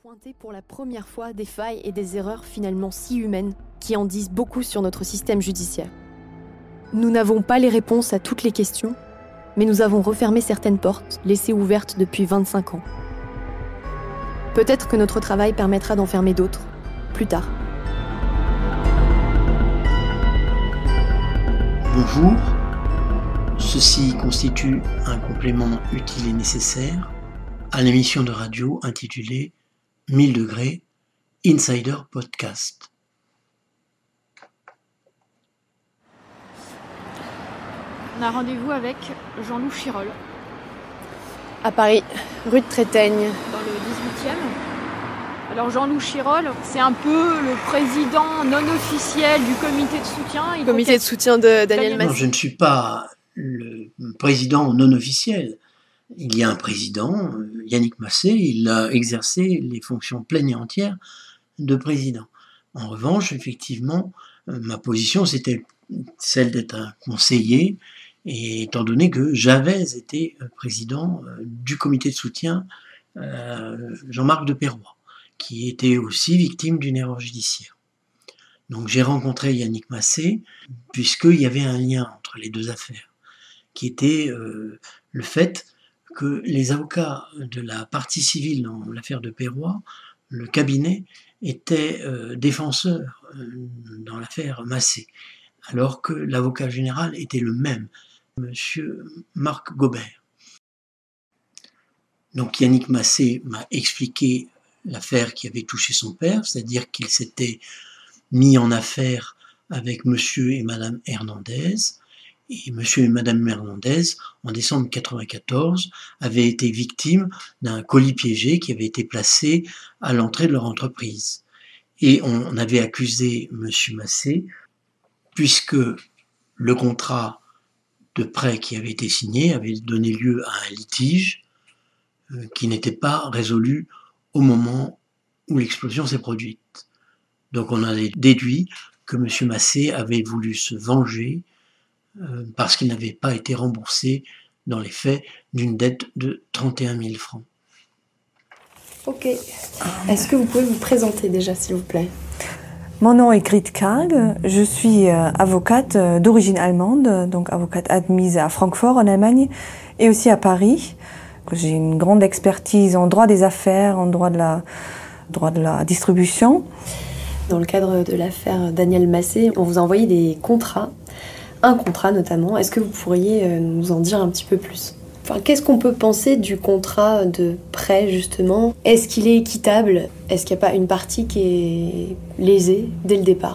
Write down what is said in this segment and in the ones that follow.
Pointer pour la première fois des failles et des erreurs finalement si humaines qui en disent beaucoup sur notre système judiciaire. Nous n'avons pas les réponses à toutes les questions, mais nous avons refermé certaines portes laissées ouvertes depuis 25 ans. Peut-être que notre travail permettra d'en fermer d'autres, plus tard. Bonjour, ceci constitue un complément utile et nécessaire à l'émission de radio intitulée 1000 degrés Insider Podcast. On a rendez-vous avec Jean-Loup Chirol. À Paris, rue de Trétaigne. Dans le 18e. Alors Jean-Loup Chirol, c'est un peu le président non officiel du comité de soutien. Comité de soutien de Daniel Massé. Non, je ne suis pas le président non officiel. Il y a un président, Yannick Massé, il a exercé les fonctions pleines et entières de président. En revanche, effectivement, ma position, c'était celle d'être un conseiller, et étant donné que j'avais été président du comité de soutien Jean-Marc de Perrois, qui était aussi victime d'une erreur judiciaire. Donc j'ai rencontré Yannick Massé, puisqu'il y avait un lien entre les deux affaires, qui était le fait que les avocats de la partie civile dans l'affaire de Perrois, le cabinet, était défenseur dans l'affaire Massé, alors que l'avocat général était le même, monsieur Marc Gobert. Donc Yannick Massé m'a expliqué l'affaire qui avait touché son père, c'est-à-dire qu'il s'était mis en affaire avec monsieur et madame Hernandez, et monsieur et madame Hernandez, en décembre 1994, avaient été victimes d'un colis piégé qui avait été placé à l'entrée de leur entreprise. Et on avait accusé monsieur Massé, puisque le contrat de prêt qui avait été signé avait donné lieu à un litige qui n'était pas résolu au moment où l'explosion s'est produite. Donc on a déduit que monsieur Massé avait voulu se venger parce qu'il n'avait pas été remboursé dans les faits d'une dette de 31 000 francs. Ok. Est-ce que vous pouvez vous présenter déjà, s'il vous plaît ? Mon nom est Grit Karg, je suis avocate d'origine allemande, donc avocate admise à Francfort en Allemagne et aussi à Paris. J'ai une grande expertise en droit des affaires, en droit de la distribution. Dans le cadre de l'affaire Daniel Massé, on vous a envoyé des contrats. Un contrat notamment, est-ce que vous pourriez nous en dire un petit peu plus ? Enfin, qu'est-ce qu'on peut penser du contrat de prêt justement ? Est-ce qu'il est équitable ? Est-ce qu'il n'y a pas une partie qui est lésée dès le départ ?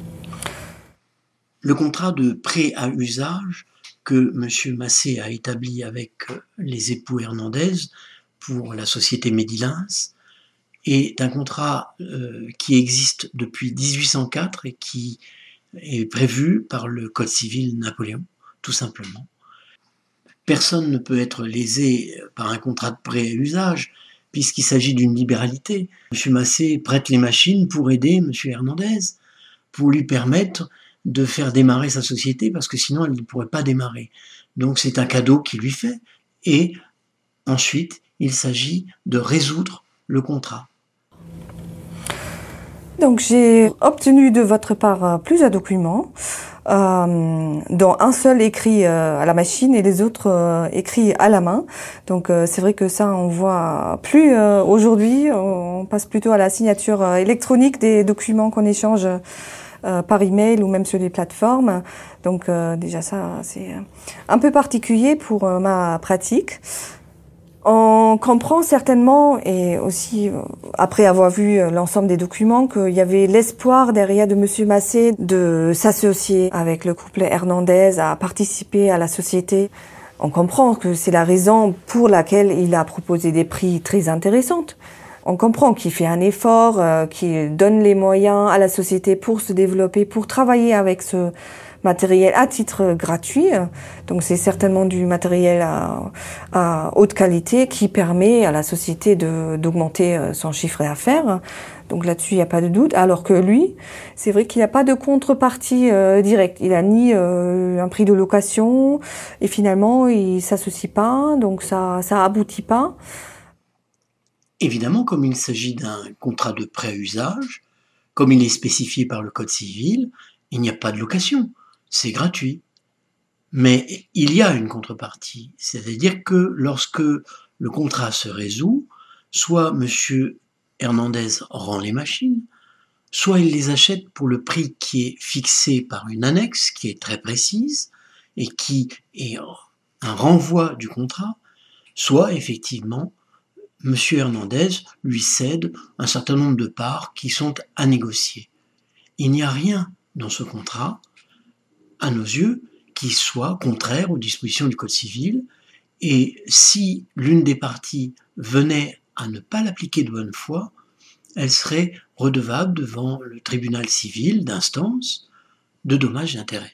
Le contrat de prêt à usage que M. Massé a établi avec les époux Hernandez pour la société Medilins est un contrat qui existe depuis 1804 et qui est prévu par le Code civil Napoléon, tout simplement. Personne ne peut être lésé par un contrat de prêt à usage, puisqu'il s'agit d'une libéralité. M. Massé prête les machines pour aider M. Hernandez, pour lui permettre de faire démarrer sa société, parce que sinon elle ne pourrait pas démarrer. Donc c'est un cadeau qu'il lui fait, et ensuite il s'agit de résoudre le contrat. Donc j'ai obtenu de votre part plusieurs documents, dont un seul écrit à la machine et les autres écrits à la main. Donc c'est vrai que ça on voit plus aujourd'hui, on passe plutôt à la signature électronique des documents qu'on échange par email ou même sur les plateformes. Donc déjà ça c'est un peu particulier pour ma pratique. On comprend certainement, et aussi après avoir vu l'ensemble des documents, qu'il y avait l'espoir derrière de M. Massé de s'associer avec le couple Hernandez, à participer à la société. On comprend que c'est la raison pour laquelle il a proposé des prix très intéressants. On comprend qu'il fait un effort, qu'il donne les moyens à la société pour se développer, pour travailler avec ce matériel à titre gratuit. Donc c'est certainement du matériel à haute qualité qui permet à la société d'augmenter son chiffre d'affaires. Donc là-dessus, il n'y a pas de doute. Alors que lui, c'est vrai qu'il n'y a pas de contrepartie directe. Il n'a ni un prix de location et finalement, il ne s'associe pas. Donc ça aboutit pas. Évidemment, comme il s'agit d'un contrat de prêt à usage, comme il est spécifié par le Code civil, il n'y a pas de location, c'est gratuit. Mais il y a une contrepartie, c'est-à-dire que lorsque le contrat se résout, soit M. Hernandez rend les machines, soit il les achète pour le prix qui est fixé par une annexe qui est très précise et qui est un renvoi du contrat, soit effectivement M. Hernandez lui cède un certain nombre de parts qui sont à négocier. Il n'y a rien dans ce contrat, à nos yeux, qui soit contraire aux dispositions du Code civil, et si l'une des parties venait à ne pas l'appliquer de bonne foi, elle serait redevable devant le tribunal civil d'instance de dommages et intérêts.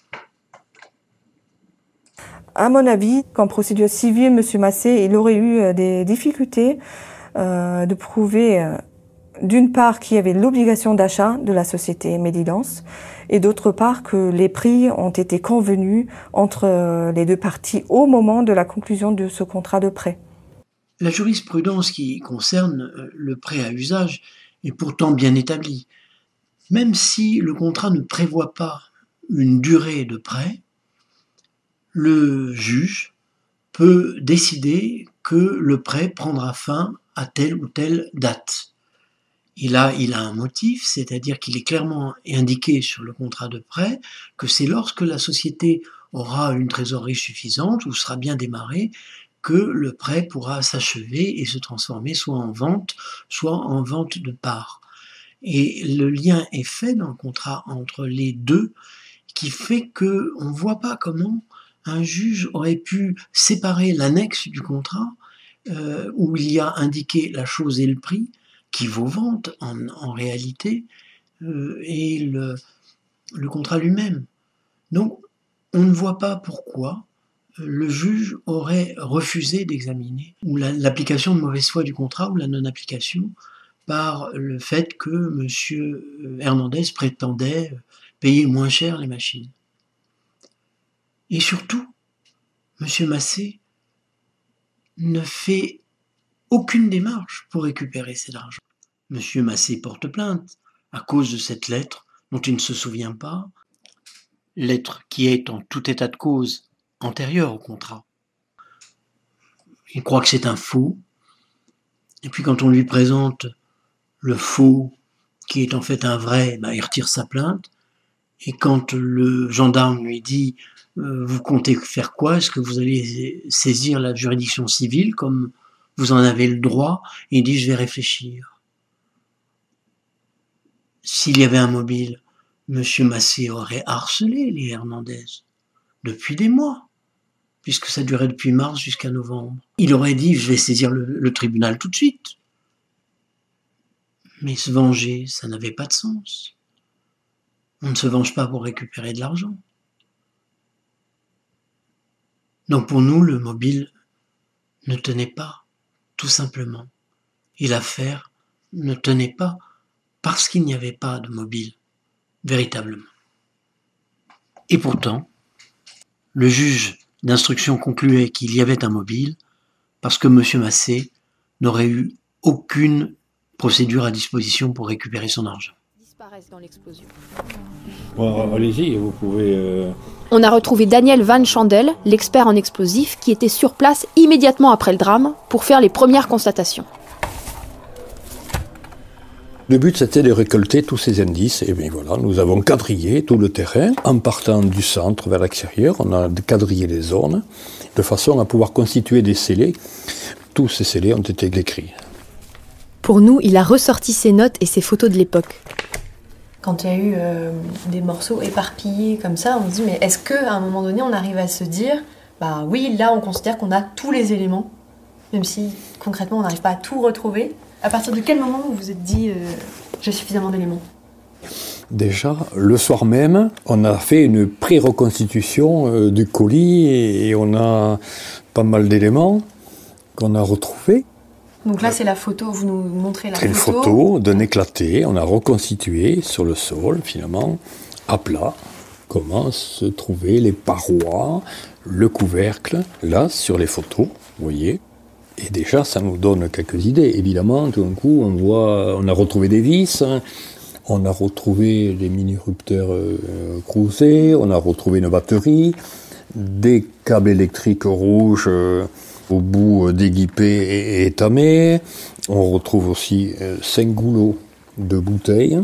À mon avis, qu'en procédure civile, M. Massé, il aurait eu des difficultés de prouver, d'une part, qu'il y avait l'obligation d'achat de la société Medilance, et d'autre part, que les prix ont été convenus entre les deux parties au moment de la conclusion de ce contrat de prêt. La jurisprudence qui concerne le prêt à usage est pourtant bien établie. Même si le contrat ne prévoit pas une durée de prêt, le juge peut décider que le prêt prendra fin à telle ou telle date. Il a un motif, c'est-à-dire qu'il est clairement indiqué sur le contrat de prêt que c'est lorsque la société aura une trésorerie suffisante ou sera bien démarrée que le prêt pourra s'achever et se transformer soit en vente de parts. Et le lien est fait dans le contrat entre les deux qui fait qu'on ne voit pas comment un juge aurait pu séparer l'annexe du contrat où il y a indiqué la chose et le prix qui vaut vente en réalité et le contrat lui-même. Donc on ne voit pas pourquoi le juge aurait refusé d'examiner ou l'application de mauvaise foi du contrat ou la non-application par le fait que M. Hernandez prétendait payer moins cher les machines. Et surtout, M. Massé ne fait aucune démarche pour récupérer cet argent. M. Massé porte plainte à cause de cette lettre dont il ne se souvient pas, lettre qui est en tout état de cause antérieure au contrat. Il croit que c'est un faux, et puis quand on lui présente le faux qui est en fait un vrai, il retire sa plainte, et quand le gendarme lui dit « Vous comptez faire quoi? Est-ce que vous allez saisir la juridiction civile comme vous en avez le droit ?» Et il dit « Je vais réfléchir. » S'il y avait un mobile, M. Massé aurait harcelé les Hernandez depuis des mois, puisque ça durait depuis mars jusqu'à novembre. Il aurait dit « Je vais saisir le tribunal tout de suite. » Mais se venger, ça n'avait pas de sens. On ne se venge pas pour récupérer de l'argent. Donc pour nous, le mobile ne tenait pas, tout simplement. Et l'affaire ne tenait pas parce qu'il n'y avait pas de mobile, véritablement. Et pourtant, le juge d'instruction concluait qu'il y avait un mobile parce que M. Massé n'aurait eu aucune procédure à disposition pour récupérer son argent. Disparaissent dans l'explosion. Bon, allez-y, vous pouvez... On a retrouvé Daniel Van Chandel, l'expert en explosifs, qui était sur place immédiatement après le drame pour faire les premières constatations. Le but, c'était de récolter tous ces indices. Et bien voilà, nous avons quadrillé tout le terrain. En partant du centre vers l'extérieur, on a quadrillé les zones de façon à pouvoir constituer des scellés. Tous ces scellés ont été écrits. Pour nous, il a ressorti ses notes et ses photos de l'époque. Quand il y a eu des morceaux éparpillés comme ça, on se dit mais est-ce qu'à un moment donné on arrive à se dire bah oui, là on considère qu'on a tous les éléments, même si concrètement on n'arrive pas à tout retrouver. À partir de quel moment vous vous êtes dit j'ai suffisamment d'éléments? Déjà, le soir même, on a fait une pré-reconstitution du colis et on a pas mal d'éléments qu'on a retrouvés. Donc là, c'est la photo, vous nous montrez la photo. Une photo d'un éclaté, on a reconstitué sur le sol, finalement, à plat, comment se trouvaient les parois, le couvercle, là, sur les photos, vous voyez. Et déjà, ça nous donne quelques idées. Évidemment, tout d'un coup, on a retrouvé des vis, on a retrouvé des mini-rupteurs croisés, on a retrouvé une batterie, des câbles électriques rouges au bout déguipés et étamés. On retrouve aussi 5 goulots de bouteilles.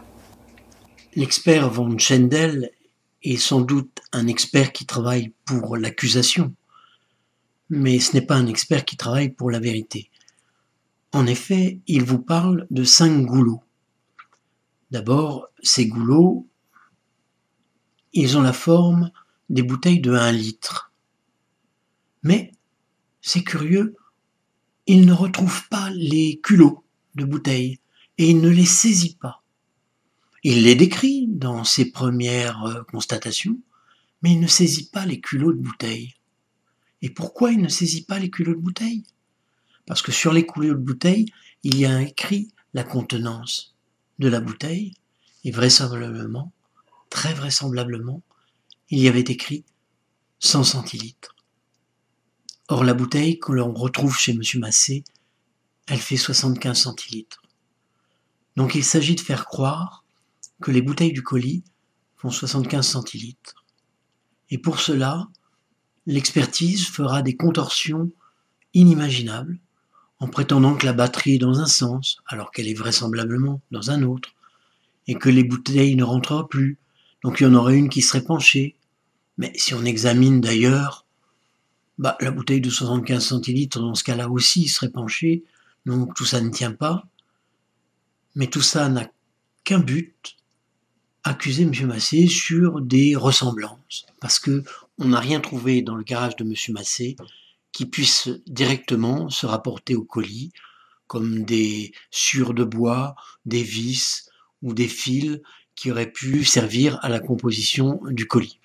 L'expert von Schendel est sans doute un expert qui travaille pour l'accusation, mais ce n'est pas un expert qui travaille pour la vérité. En effet, il vous parle de 5 goulots. D'abord, ces goulots, ils ont la forme des bouteilles de 1 litre. Mais, c'est curieux, il ne retrouve pas les culots de bouteilles et il ne les saisit pas. Il les décrit dans ses premières constatations, mais il ne saisit pas les culots de bouteilles. Et pourquoi il ne saisit pas les culots de bouteilles? Parce que sur les culots de bouteilles, il y a écrit la contenance de la bouteille, et vraisemblablement, très vraisemblablement, il y avait écrit 100 centilitres. Or, la bouteille que l'on retrouve chez M. Massé, elle fait 75 centilitres. Donc il s'agit de faire croire que les bouteilles du colis font 75 centilitres. Et pour cela, l'expertise fera des contorsions inimaginables en prétendant que la batterie est dans un sens, alors qu'elle est vraisemblablement dans un autre, et que les bouteilles ne rentrent plus, donc il y en aurait une qui serait penchée. Mais si on examine d'ailleurs, la bouteille de 75 centilitres, dans ce cas-là aussi, serait penchée, donc tout ça ne tient pas. Mais tout ça n'a qu'un but, accuser M. Massé sur des ressemblances, parce que on n'a rien trouvé dans le garage de M. Massé qui puisse directement se rapporter au colis, comme des sciures de bois, des vis ou des fils qui auraient pu servir à la composition du colis.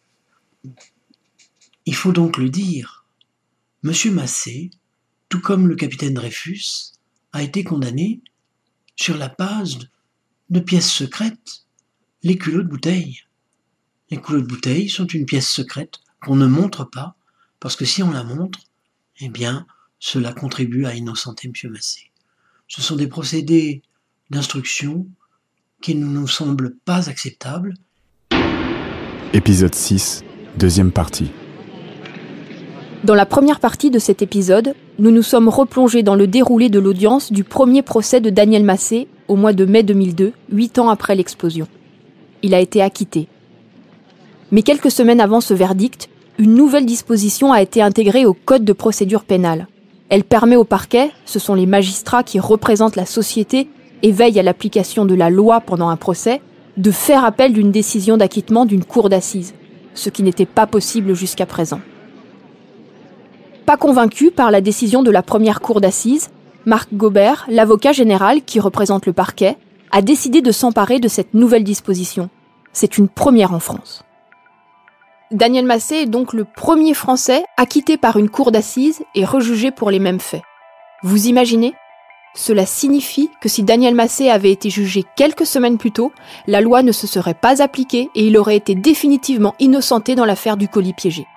Il faut donc le dire, M. Massé, tout comme le capitaine Dreyfus, a été condamné sur la base de pièces secrètes, les culots de bouteille. Les culots de bouteille sont une pièce secrète qu'on ne montre pas, parce que si on la montre, eh bien, cela contribue à innocenter M. Massé. Ce sont des procédés d'instruction qui ne nous semblent pas acceptables. Épisode 6, deuxième partie. Dans la première partie de cet épisode, nous nous sommes replongés dans le déroulé de l'audience du premier procès de Daniel Massé au mois de mai 2002, 8 ans après l'explosion. Il a été acquitté. Mais quelques semaines avant ce verdict, une nouvelle disposition a été intégrée au Code de procédure pénale. Elle permet au parquet, ce sont les magistrats qui représentent la société et veillent à l'application de la loi pendant un procès, de faire appel d'une décision d'acquittement d'une cour d'assises, ce qui n'était pas possible jusqu'à présent. Pas convaincu par la décision de la première cour d'assises, Marc Gobert, l'avocat général qui représente le parquet, a décidé de s'emparer de cette nouvelle disposition. C'est une première en France. Daniel Massé est donc le premier Français acquitté par une cour d'assises et rejugé pour les mêmes faits. Vous imaginez ? Cela signifie que si Daniel Massé avait été jugé quelques semaines plus tôt, la loi ne se serait pas appliquée et il aurait été définitivement innocenté dans l'affaire du colis piégé.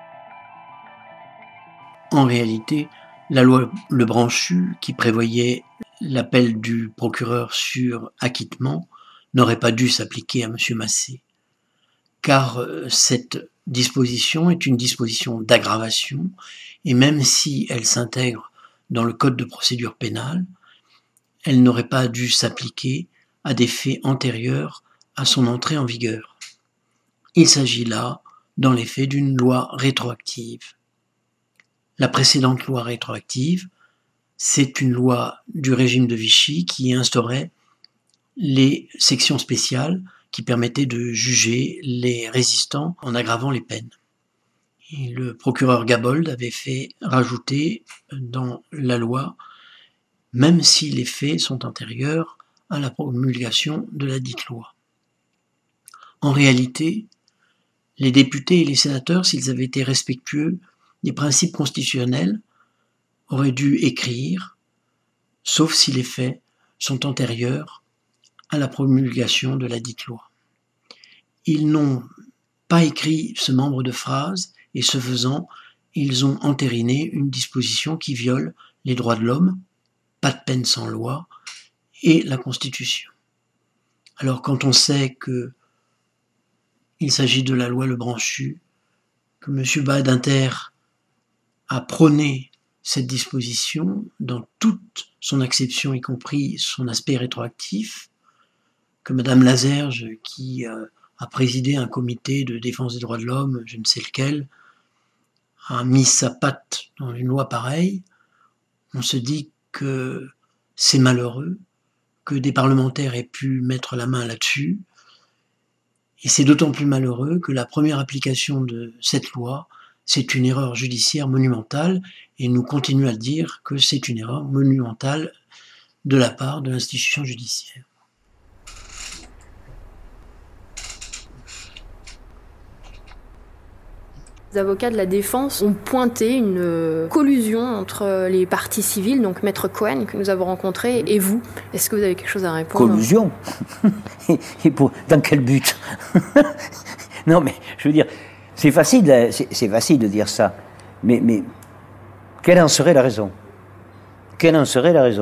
En réalité, la loi Lebranchu, qui prévoyait l'appel du procureur sur acquittement, n'aurait pas dû s'appliquer à M. Massé, car cette disposition est une disposition d'aggravation, et même si elle s'intègre dans le Code de procédure pénale, elle n'aurait pas dû s'appliquer à des faits antérieurs à son entrée en vigueur. Il s'agit là, dans les faits, d'une loi rétroactive. La précédente loi rétroactive, c'est une loi du régime de Vichy qui instaurait les sections spéciales qui permettaient de juger les résistants en aggravant les peines. Et le procureur Gabold avait fait rajouter dans la loi, même si les faits sont antérieurs à la promulgation de la dite loi. En réalité, les députés et les sénateurs, s'ils avaient été respectueux des principes constitutionnels, auraient dû écrire, sauf si les faits sont antérieurs à la promulgation de la dite loi. Ils n'ont pas écrit ce membre de phrase, et ce faisant, ils ont entériné une disposition qui viole les droits de l'homme, pas de peine sans loi, et la Constitution. Alors quand on sait que il s'agit de la loi Lebranchu, que M. Badinter a prôné cette disposition dans toute son acception, y compris son aspect rétroactif, que Mme Lazerge, qui a présidé un comité de défense des droits de l'homme, je ne sais lequel, a mis sa patte dans une loi pareille, on se dit que c'est malheureux, que des parlementaires aient pu mettre la main là-dessus, et c'est d'autant plus malheureux que la première application de cette loi, c'est une erreur judiciaire monumentale, et nous continuons à dire que c'est une erreur monumentale de la part de l'institution judiciaire. Les avocats de la défense ont pointé une collusion entre les parties civiles, donc Maître Cohen, que nous avons rencontré, et vous. Est-ce que vous avez quelque chose à répondre ? Collusion ? Dans quel but ? Non, mais je veux dire, c'est facile de dire ça. Mais quelle en serait la raison ? Quelle en serait la raison ?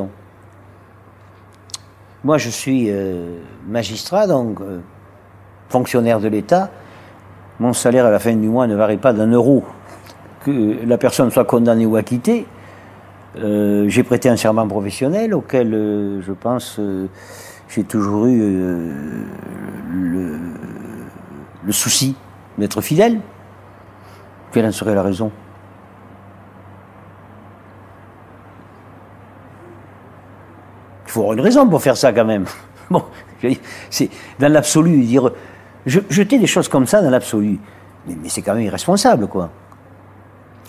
Moi, je suis magistrat, donc fonctionnaire de l'État. Mon salaire à la fin du mois ne varie pas d'1 euro. Que la personne soit condamnée ou acquittée. J'ai prêté un serment professionnel auquel, je pense, j'ai toujours eu le souci d'être fidèle. Quelle en serait la raison ? Il faut avoir une raison pour faire ça quand même. Bon, c'est dans l'absolu, dire... Jeter des choses comme ça dans l'absolu, mais c'est quand même irresponsable, quoi. Hein ?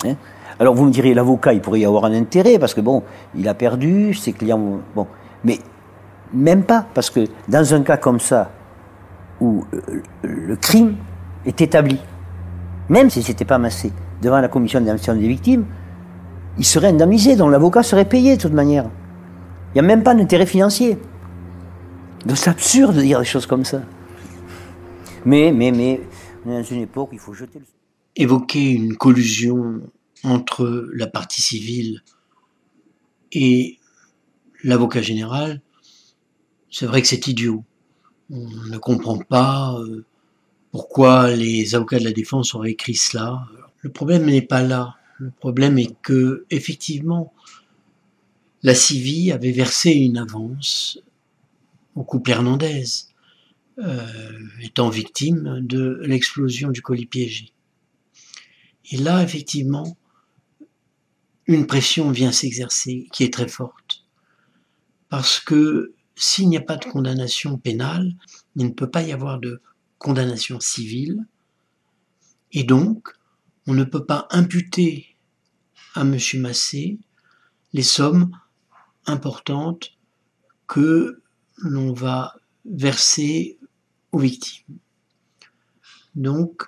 Alors vous me direz, l'avocat, il pourrait y avoir un intérêt, parce que bon, il a perdu, ses clients... Bon, mais même pas, parce que dans un cas comme ça, où le crime est établi, même si c'était pas Massé, devant la commission d'indemnisation des victimes, il serait indemnisé, donc l'avocat serait payé de toute manière. Il n'y a même pas d'intérêt financier. Donc c'est absurde de dire des choses comme ça. Mais, on est dans une époque où il faut jeter le... Évoquer une collusion entre la partie civile et l'avocat général, c'est vrai que c'est idiot. On ne comprend pas pourquoi les avocats de la défense auraient écrit cela. Le problème n'est pas là. Le problème est que, effectivement, la CIVI avait versé une avance au couple Hernandez, étant victime de l'explosion du colis piégé. Et là, effectivement, une pression vient s'exercer qui est très forte. Parce que s'il n'y a pas de condamnation pénale, il ne peut pas y avoir de condamnation civile. Et donc, on ne peut pas imputer à M. Massé les sommes importantes que l'on va verser aux victimes. Donc,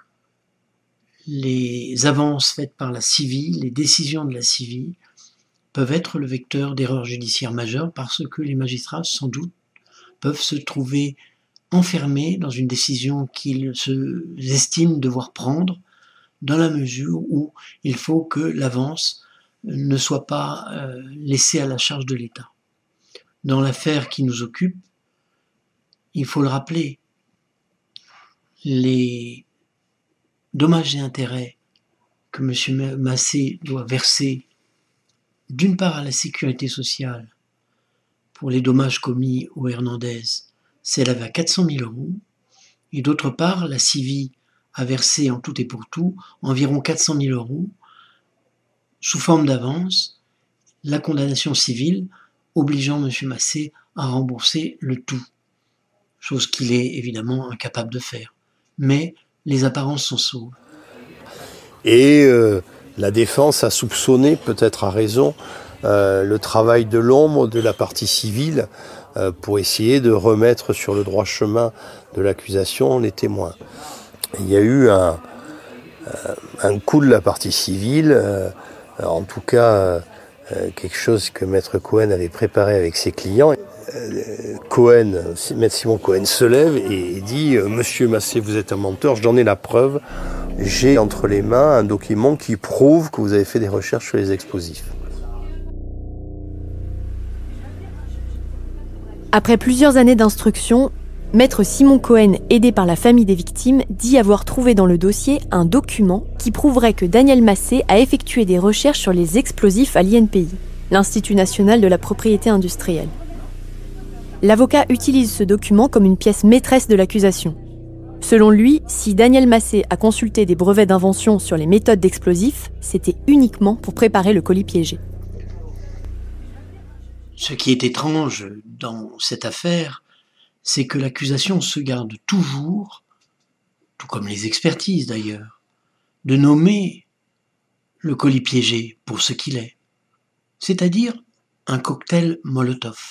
les avances faites par la CIVI, les décisions de la CIVI, peuvent être le vecteur d'erreurs judiciaires majeures parce que les magistrats, sans doute, peuvent se trouver enfermés dans une décision qu'ils estiment devoir prendre dans la mesure où il faut que l'avance ne soit pas laissée à la charge de l'État. Dans l'affaire qui nous occupe, il faut le rappeler, les dommages et intérêts que M. Massé doit verser d'une part à la sécurité sociale pour les dommages commis au Hernandez s'élèvent à 400 000 euros et d'autre part la CIVI a versé en tout et pour tout environ 400 000 euros sous forme d'avance, la condamnation civile obligeant M. Massé à rembourser le tout, chose qu'il est évidemment incapable de faire. Mais les apparences sont sauves. Et la défense a soupçonné, peut-être à raison, le travail de l'ombre de la partie civile pour essayer de remettre sur le droit chemin de l'accusation les témoins. Il y a eu un coup de la partie civile, en tout cas quelque chose que Maître Cohen avait préparé avec ses clients. Maître Simon Cohen se lève et dit « Monsieur Massé, vous êtes un menteur, j'en ai la preuve. j'ai entre les mains un document qui prouve que vous avez fait des recherches sur les explosifs. Après plusieurs années d'instruction, Maître Simon Cohen, aidé par la famille des victimes, dit avoir trouvé dans le dossier un document qui prouverait que Daniel Massé a effectué des recherches sur les explosifs à l'INPI, l'Institut national de la propriété industrielle. L'avocat utilise ce document comme une pièce maîtresse de l'accusation. Selon lui, si Daniel Massé a consulté des brevets d'invention sur les méthodes d'explosifs, c'était uniquement pour préparer le colis piégé. Ce qui est étrange dans cette affaire, c'est que l'accusation se garde toujours, tout comme les expertises d'ailleurs, de nommer le colis piégé pour ce qu'il est, c'est-à-dire un cocktail Molotov.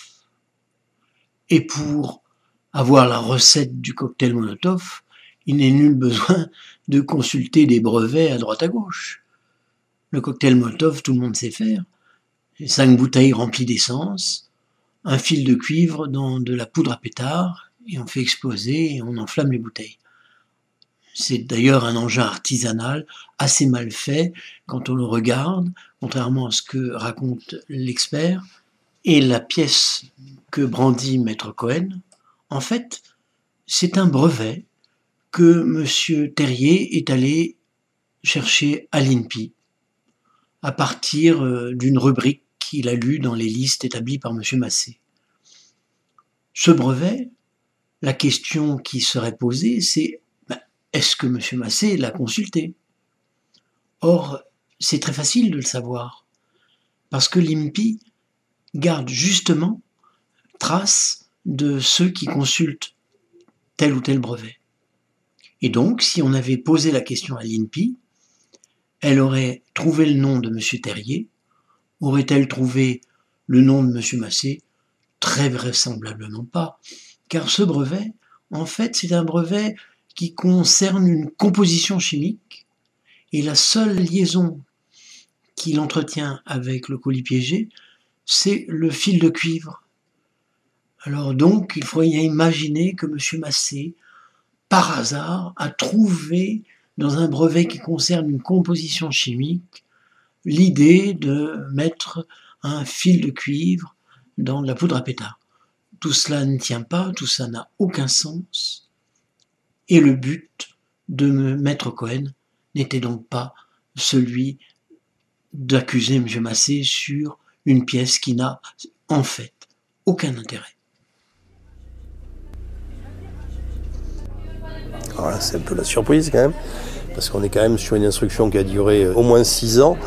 Et pour avoir la recette du cocktail Molotov, il n'est nul besoin de consulter des brevets à droite à gauche. Le cocktail Molotov, tout le monde sait faire. 5 bouteilles remplies d'essence, un fil de cuivre dans de la poudre à pétard, et on fait exploser et on enflamme les bouteilles. C'est d'ailleurs un engin artisanal assez mal fait quand on le regarde, contrairement à ce que raconte l'expert. Et la pièce que brandit Maître Cohen, en fait, c'est un brevet que M. Terrier est allé chercher à l'INPI à partir d'une rubrique qu'il a lue dans les listes établies par M. Massé. Ce brevet, la question qui serait posée, c'est est-ce que M. Massé l'a consulté? Or, c'est très facile de le savoir, parce que l'INPI garde justement trace de ceux qui consultent tel ou tel brevet. Et donc, si on avait posé la question à l'INPI, elle aurait trouvé le nom de M. Terrier. Aurait-elle trouvé le nom de M. Massé? Très vraisemblablement pas, car ce brevet, en fait, c'est un brevet qui concerne une composition chimique, et la seule liaison qu'il entretient avec le colis piégé, c'est le fil de cuivre. Alors donc, il faudrait imaginer que M. Massé, par hasard, a trouvé dans un brevet qui concerne une composition chimique l'idée de mettre un fil de cuivre dans de la poudre à pétard. Tout cela ne tient pas, tout ça n'a aucun sens. Et le but de Maître Cohen n'était donc pas celui d'accuser M. Massé sur une pièce qui n'a en fait aucun intérêt. Voilà, c'est un peu la surprise quand même, parce qu'on est quand même sur une instruction qui a duré au moins 6 ans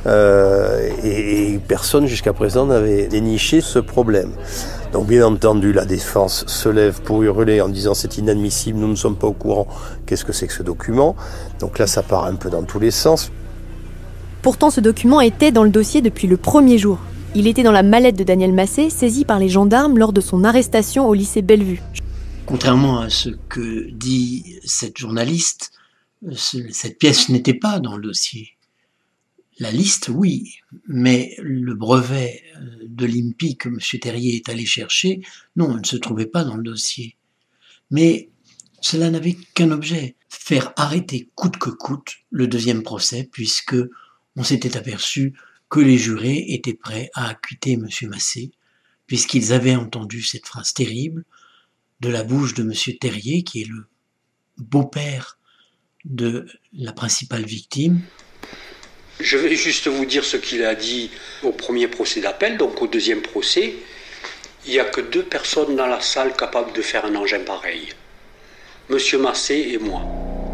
et personne jusqu'à présent n'avait déniché ce problème. Donc bien entendu, la défense se lève pour hurler en disant c'est inadmissible, nous ne sommes pas au courant, qu'est-ce que c'est que ce document? Donc là, ça part un peu dans tous les sens. Pourtant, ce document était dans le dossier depuis le premier jour. Il était dans la mallette de Daniel Massé, saisie par les gendarmes lors de son arrestation au lycée Bellevue. Contrairement à ce que dit cette journaliste, cette pièce n'était pas dans le dossier. La liste, oui, mais le brevet de l'INPI que M. Terrier est allé chercher, non, il ne se trouvait pas dans le dossier. Mais cela n'avait qu'un objet, faire arrêter coûte que coûte le deuxième procès, puisque on s'était aperçu que les jurés étaient prêts à acquitter M. Massé, puisqu'ils avaient entendu cette phrase terrible de la bouche de M. Terrier, qui est le beau-père de la principale victime. Je vais juste vous dire ce qu'il a dit au premier procès d'appel, donc au deuxième procès. Il n'y a que 2 personnes dans la salle capables de faire un engin pareil. Monsieur Massé et moi.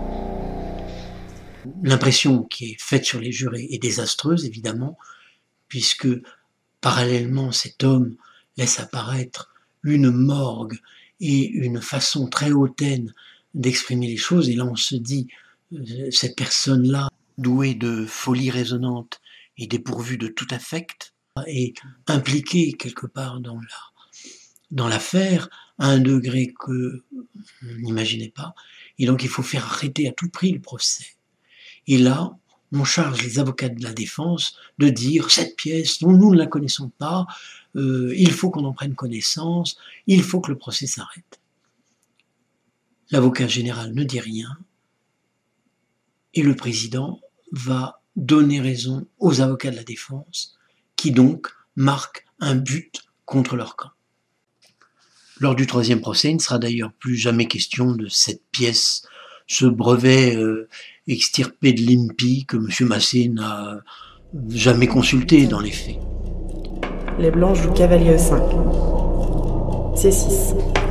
L'impression qui est faite sur les jurés est désastreuse, évidemment, puisque parallèlement, cet homme laisse apparaître une morgue et une façon très hautaine d'exprimer les choses. Et là, on se dit, cette personne-là, douée de folie résonante et dépourvue de tout affect, est impliquée quelque part dans l'affaire à un degré que on n'imaginait pas. Et donc, il faut faire arrêter à tout prix le procès. Et là, on charge les avocats de la défense de dire cette pièce dont nous ne la connaissons pas, il faut qu'on en prenne connaissance, il faut que le procès s'arrête. L'avocat général ne dit rien, et le président va donner raison aux avocats de la défense, qui donc marquent un but contre leur camp. Lors du troisième procès, il ne sera d'ailleurs plus jamais question de cette pièce, ce brevet extirpé de l'INPI que M. Massé n'a jamais consulté dans les faits. Les blanches jouent cavalier E5. C6.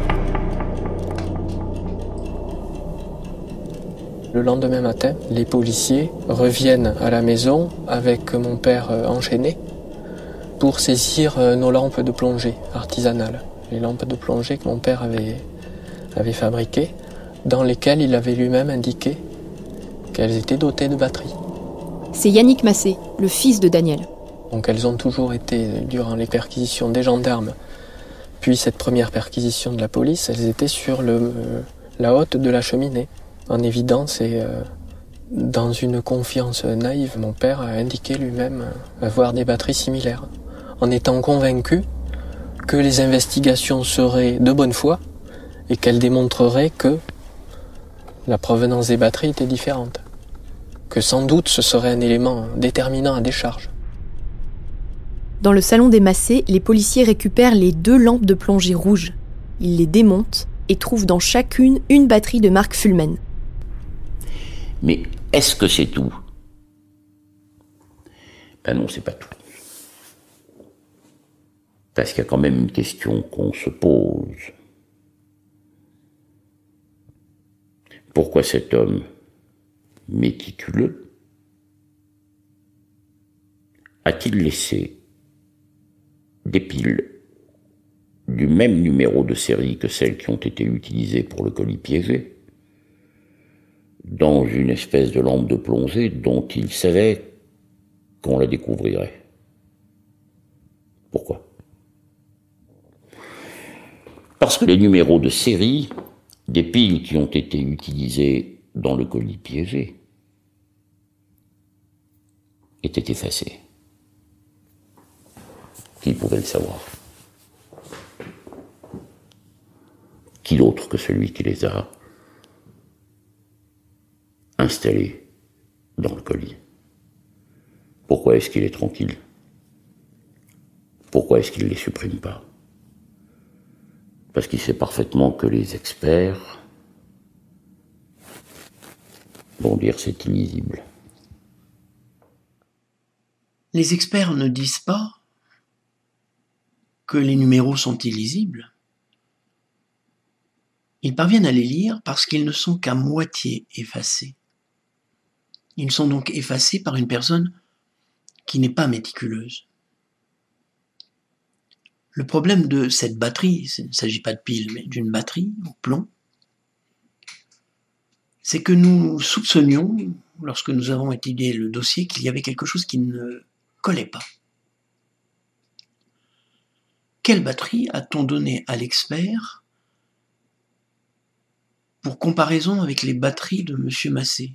Le lendemain matin, les policiers reviennent à la maison avec mon père enchaîné pour saisir nos lampes de plongée artisanales. Les lampes de plongée que mon père avait fabriquées, dans lesquelles il avait lui-même indiqué qu'elles étaient dotées de batteries. C'est Yannick Massé, le fils de Daniel. Donc elles ont toujours été, durant les perquisitions des gendarmes, puis cette première perquisition de la police, elles étaient sur la hotte de la cheminée. En évidence et dans une confiance naïve, mon père a indiqué lui-même avoir des batteries similaires, en étant convaincu que les investigations seraient de bonne foi et qu'elles démontreraient que la provenance des batteries était différente, que sans doute ce serait un élément déterminant à décharge. Dans le salon des Massé, les policiers récupèrent les 2 lampes de plongée rouges. Ils les démontent et trouvent dans chacune une batterie de marque Fulmen. Mais est-ce que c'est tout? Ben non, c'est pas tout. Parce qu'il y a quand même une question qu'on se pose. Pourquoi cet homme méticuleux a-t-il laissé des piles du même numéro de série que celles qui ont été utilisées pour le colis piégé dans une espèce de lampe de plongée dont il savait qu'on la découvrirait? Pourquoi? Parce que les numéros de série des piles qui ont été utilisées dans le colis piégé étaient effacés. Qui pouvait le savoir? Qui d'autre que celui qui les a installés dans le colis? Pourquoi est-ce qu'il est tranquille? Pourquoi est-ce qu'il ne les supprime pas? Parce qu'il sait parfaitement que les experts vont dire c'est illisible. Les experts ne disent pas que les numéros sont illisibles. Ils parviennent à les lire parce qu'ils ne sont qu'à moitié effacés. Ils sont donc effacés par une personne qui n'est pas méticuleuse. Le problème de cette batterie, il ne s'agit pas de pile, mais d'une batterie au plomb, c'est que nous soupçonnions, lorsque nous avons étudié le dossier, qu'il y avait quelque chose qui ne collait pas. Quelle batterie a-t-on donné à l'expert pour comparaison avec les batteries de M. Massé?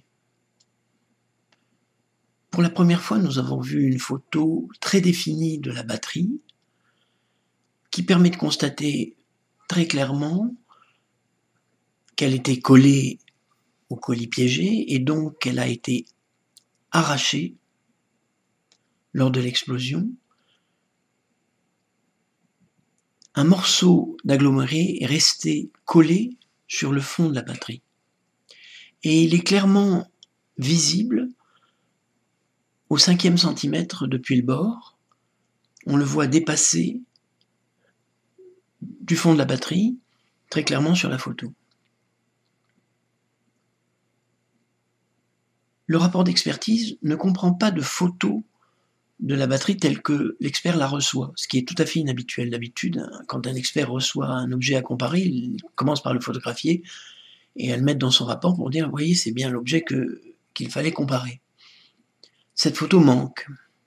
Pour la première fois, nous avons vu une photo très définie de la batterie, qui permet de constater très clairement qu'elle était collée au colis piégé et donc qu'elle a été arrachée lors de l'explosion. Un morceau d'aggloméré est resté collé sur le fond de la batterie. Et il est clairement visible au 5e centimètre depuis le bord. On le voit dépasser du fond de la batterie, très clairement sur la photo. Le rapport d'expertise ne comprend pas de photo de la batterie telle que l'expert la reçoit, ce qui est tout à fait inhabituel. D'habitude, quand un expert reçoit un objet à comparer, il commence par le photographier et à le mettre dans son rapport pour dire « voyez, c'est bien l'objet qu'il fallait comparer ». Cette photo manque.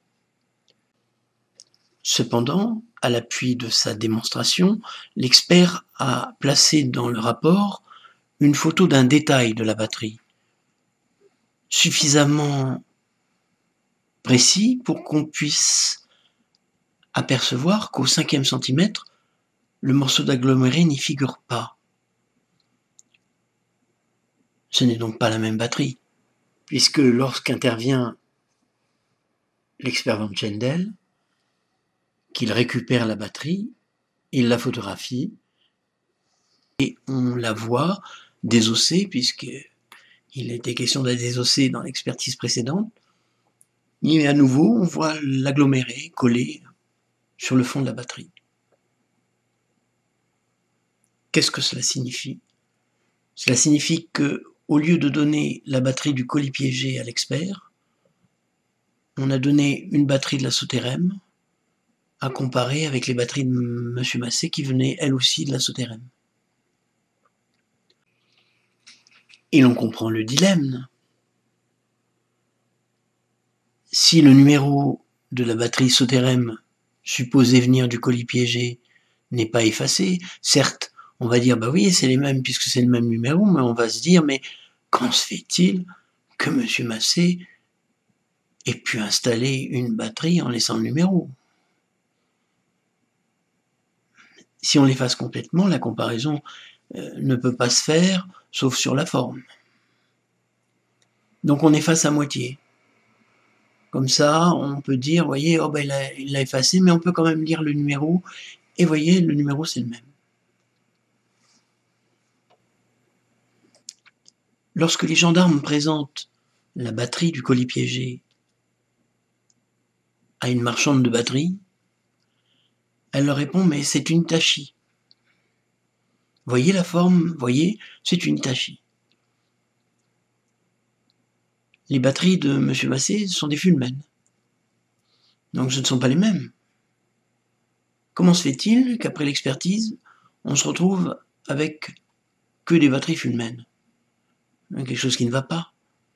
Cependant, à l'appui de sa démonstration, l'expert a placé dans le rapport une photo d'un détail de la batterie, suffisamment précis pour qu'on puisse apercevoir qu'au 5e centimètre, le morceau d'aggloméré n'y figure pas. Ce n'est donc pas la même batterie. puisque lorsqu'intervient l'expert Van Schendel, qu'il récupère la batterie, il la photographie, et on la voit désossée, puisqu'il était question de la désosser dans l'expertise précédente, et à nouveau, on voit l'aggloméré collé sur le fond de la batterie. Qu'est-ce que cela signifie? Cela signifie que, au lieu de donner la batterie du colis piégé à l'expert, on a donné une batterie de la Soterem à comparer avec les batteries de M. Massé qui venaient elles aussi de la Soterem. Et l'on comprend le dilemme. Si le numéro de la batterie Soterem supposé venir du colis piégé n'est pas effacé, certes, on va dire, bah oui, c'est les mêmes puisque c'est le même numéro, mais on va se dire, mais comment se fait-il que M. Massé ait pu installer une batterie en laissant le numéro? Si on l'efface complètement, la comparaison ne peut pas se faire, sauf sur la forme. Donc on efface à moitié. Comme ça, on peut dire, voyez, oh ben il l'a effacé, mais on peut quand même lire le numéro, et voyez, le numéro c'est le même. Lorsque les gendarmes présentent la batterie du colis piégé à une marchande de batterie, elle leur répond, mais c'est une Hitachi. Voyez la forme, voyez, c'est une Hitachi. Les batteries de M. Massé sont des Fullman. Donc ce ne sont pas les mêmes. Comment se fait-il qu'après l'expertise, on se retrouve avec que des batteries Fullman? Quelque chose qui ne va pas.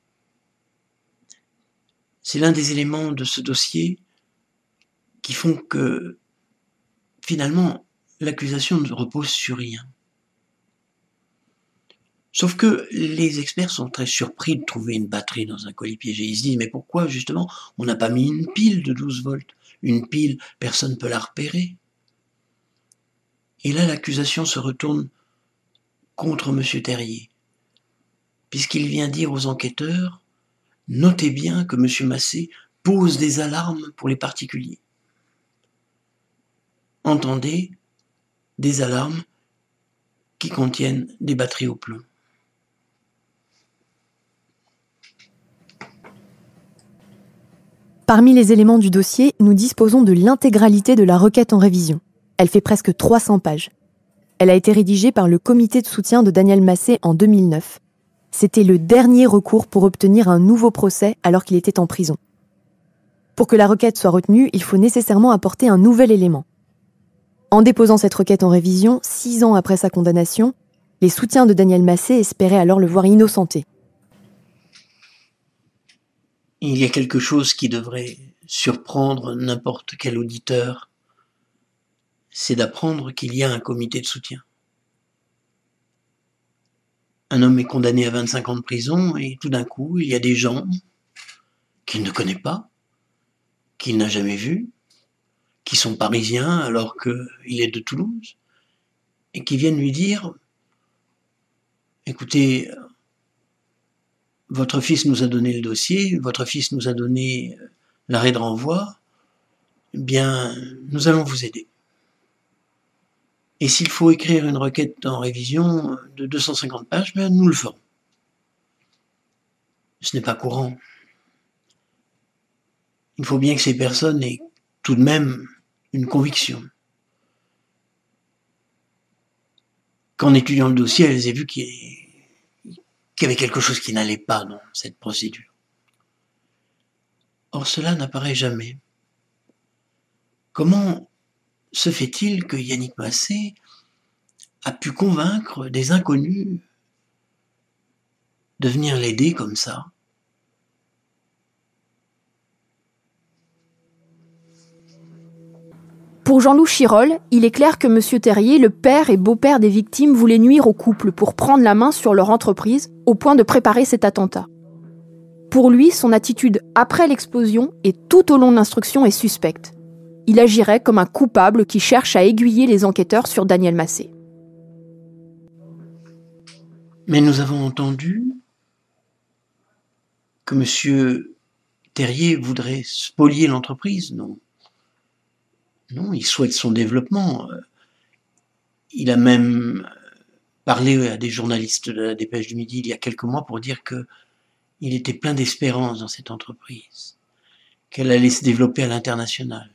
C'est l'un des éléments de ce dossier qui font que, finalement, l'accusation ne repose sur rien. Sauf que les experts sont très surpris de trouver une batterie dans un colis piégé. Ils se disent, mais pourquoi, justement, on n'a pas mis une pile de 12 volts? Une pile, personne ne peut la repérer. Et là, l'accusation se retourne contre M. Terrier, puisqu'il vient dire aux enquêteurs, notez bien que M. Massé pose des alarmes pour les particuliers. Entendez, des alarmes qui contiennent des batteries au plomb. Parmi les éléments du dossier, nous disposons de l'intégralité de la requête en révision. Elle fait presque 300 pages. Elle a été rédigée par le comité de soutien de Daniel Massé en 2009. C'était le dernier recours pour obtenir un nouveau procès alors qu'il était en prison. Pour que la requête soit retenue, il faut nécessairement apporter un nouvel élément. En déposant cette requête en révision, 6 ans après sa condamnation, les soutiens de Daniel Massé espéraient alors le voir innocenté. Il y a quelque chose qui devrait surprendre n'importe quel auditeur, c'est d'apprendre qu'il y a un comité de soutien. Un homme est condamné à 25 ans de prison et tout d'un coup, il y a des gens qu'il ne connaît pas, qu'il n'a jamais vus, qui sont parisiens alors qu'il est de Toulouse, et qui viennent lui dire « Écoutez, votre fils nous a donné le dossier, votre fils nous a donné l'arrêt de renvoi, eh bien, nous allons vous aider. Et s'il faut écrire une requête en révision de 250 pages, ben nous le ferons. » Ce n'est pas courant. Il faut bien que ces personnes aient tout de même une conviction. Qu'en étudiant le dossier, elles aient vu qu'il y avait quelque chose qui n'allait pas dans cette procédure. Or, cela n'apparaît jamais. Comment se fait-il que Yannick Massé a pu convaincre des inconnus de venir l'aider comme ça? Pour Jean-Loup Chirol, il est clair que M. Terrier, le père et beau-père des victimes, voulait nuire au couple pour prendre la main sur leur entreprise au point de préparer cet attentat. Pour lui, son attitude après l'explosion et tout au long de l'instruction est suspecte. Il agirait comme un coupable qui cherche à aiguiller les enquêteurs sur Daniel Massé. Mais nous avons entendu que M. Terrier voudrait spolier l'entreprise. Non. Non, il souhaite son développement. Il a même parlé à des journalistes de la Dépêche du Midi il y a quelques mois pour dire que il était plein d'espérance dans cette entreprise, qu'elle allait se développer à l'international.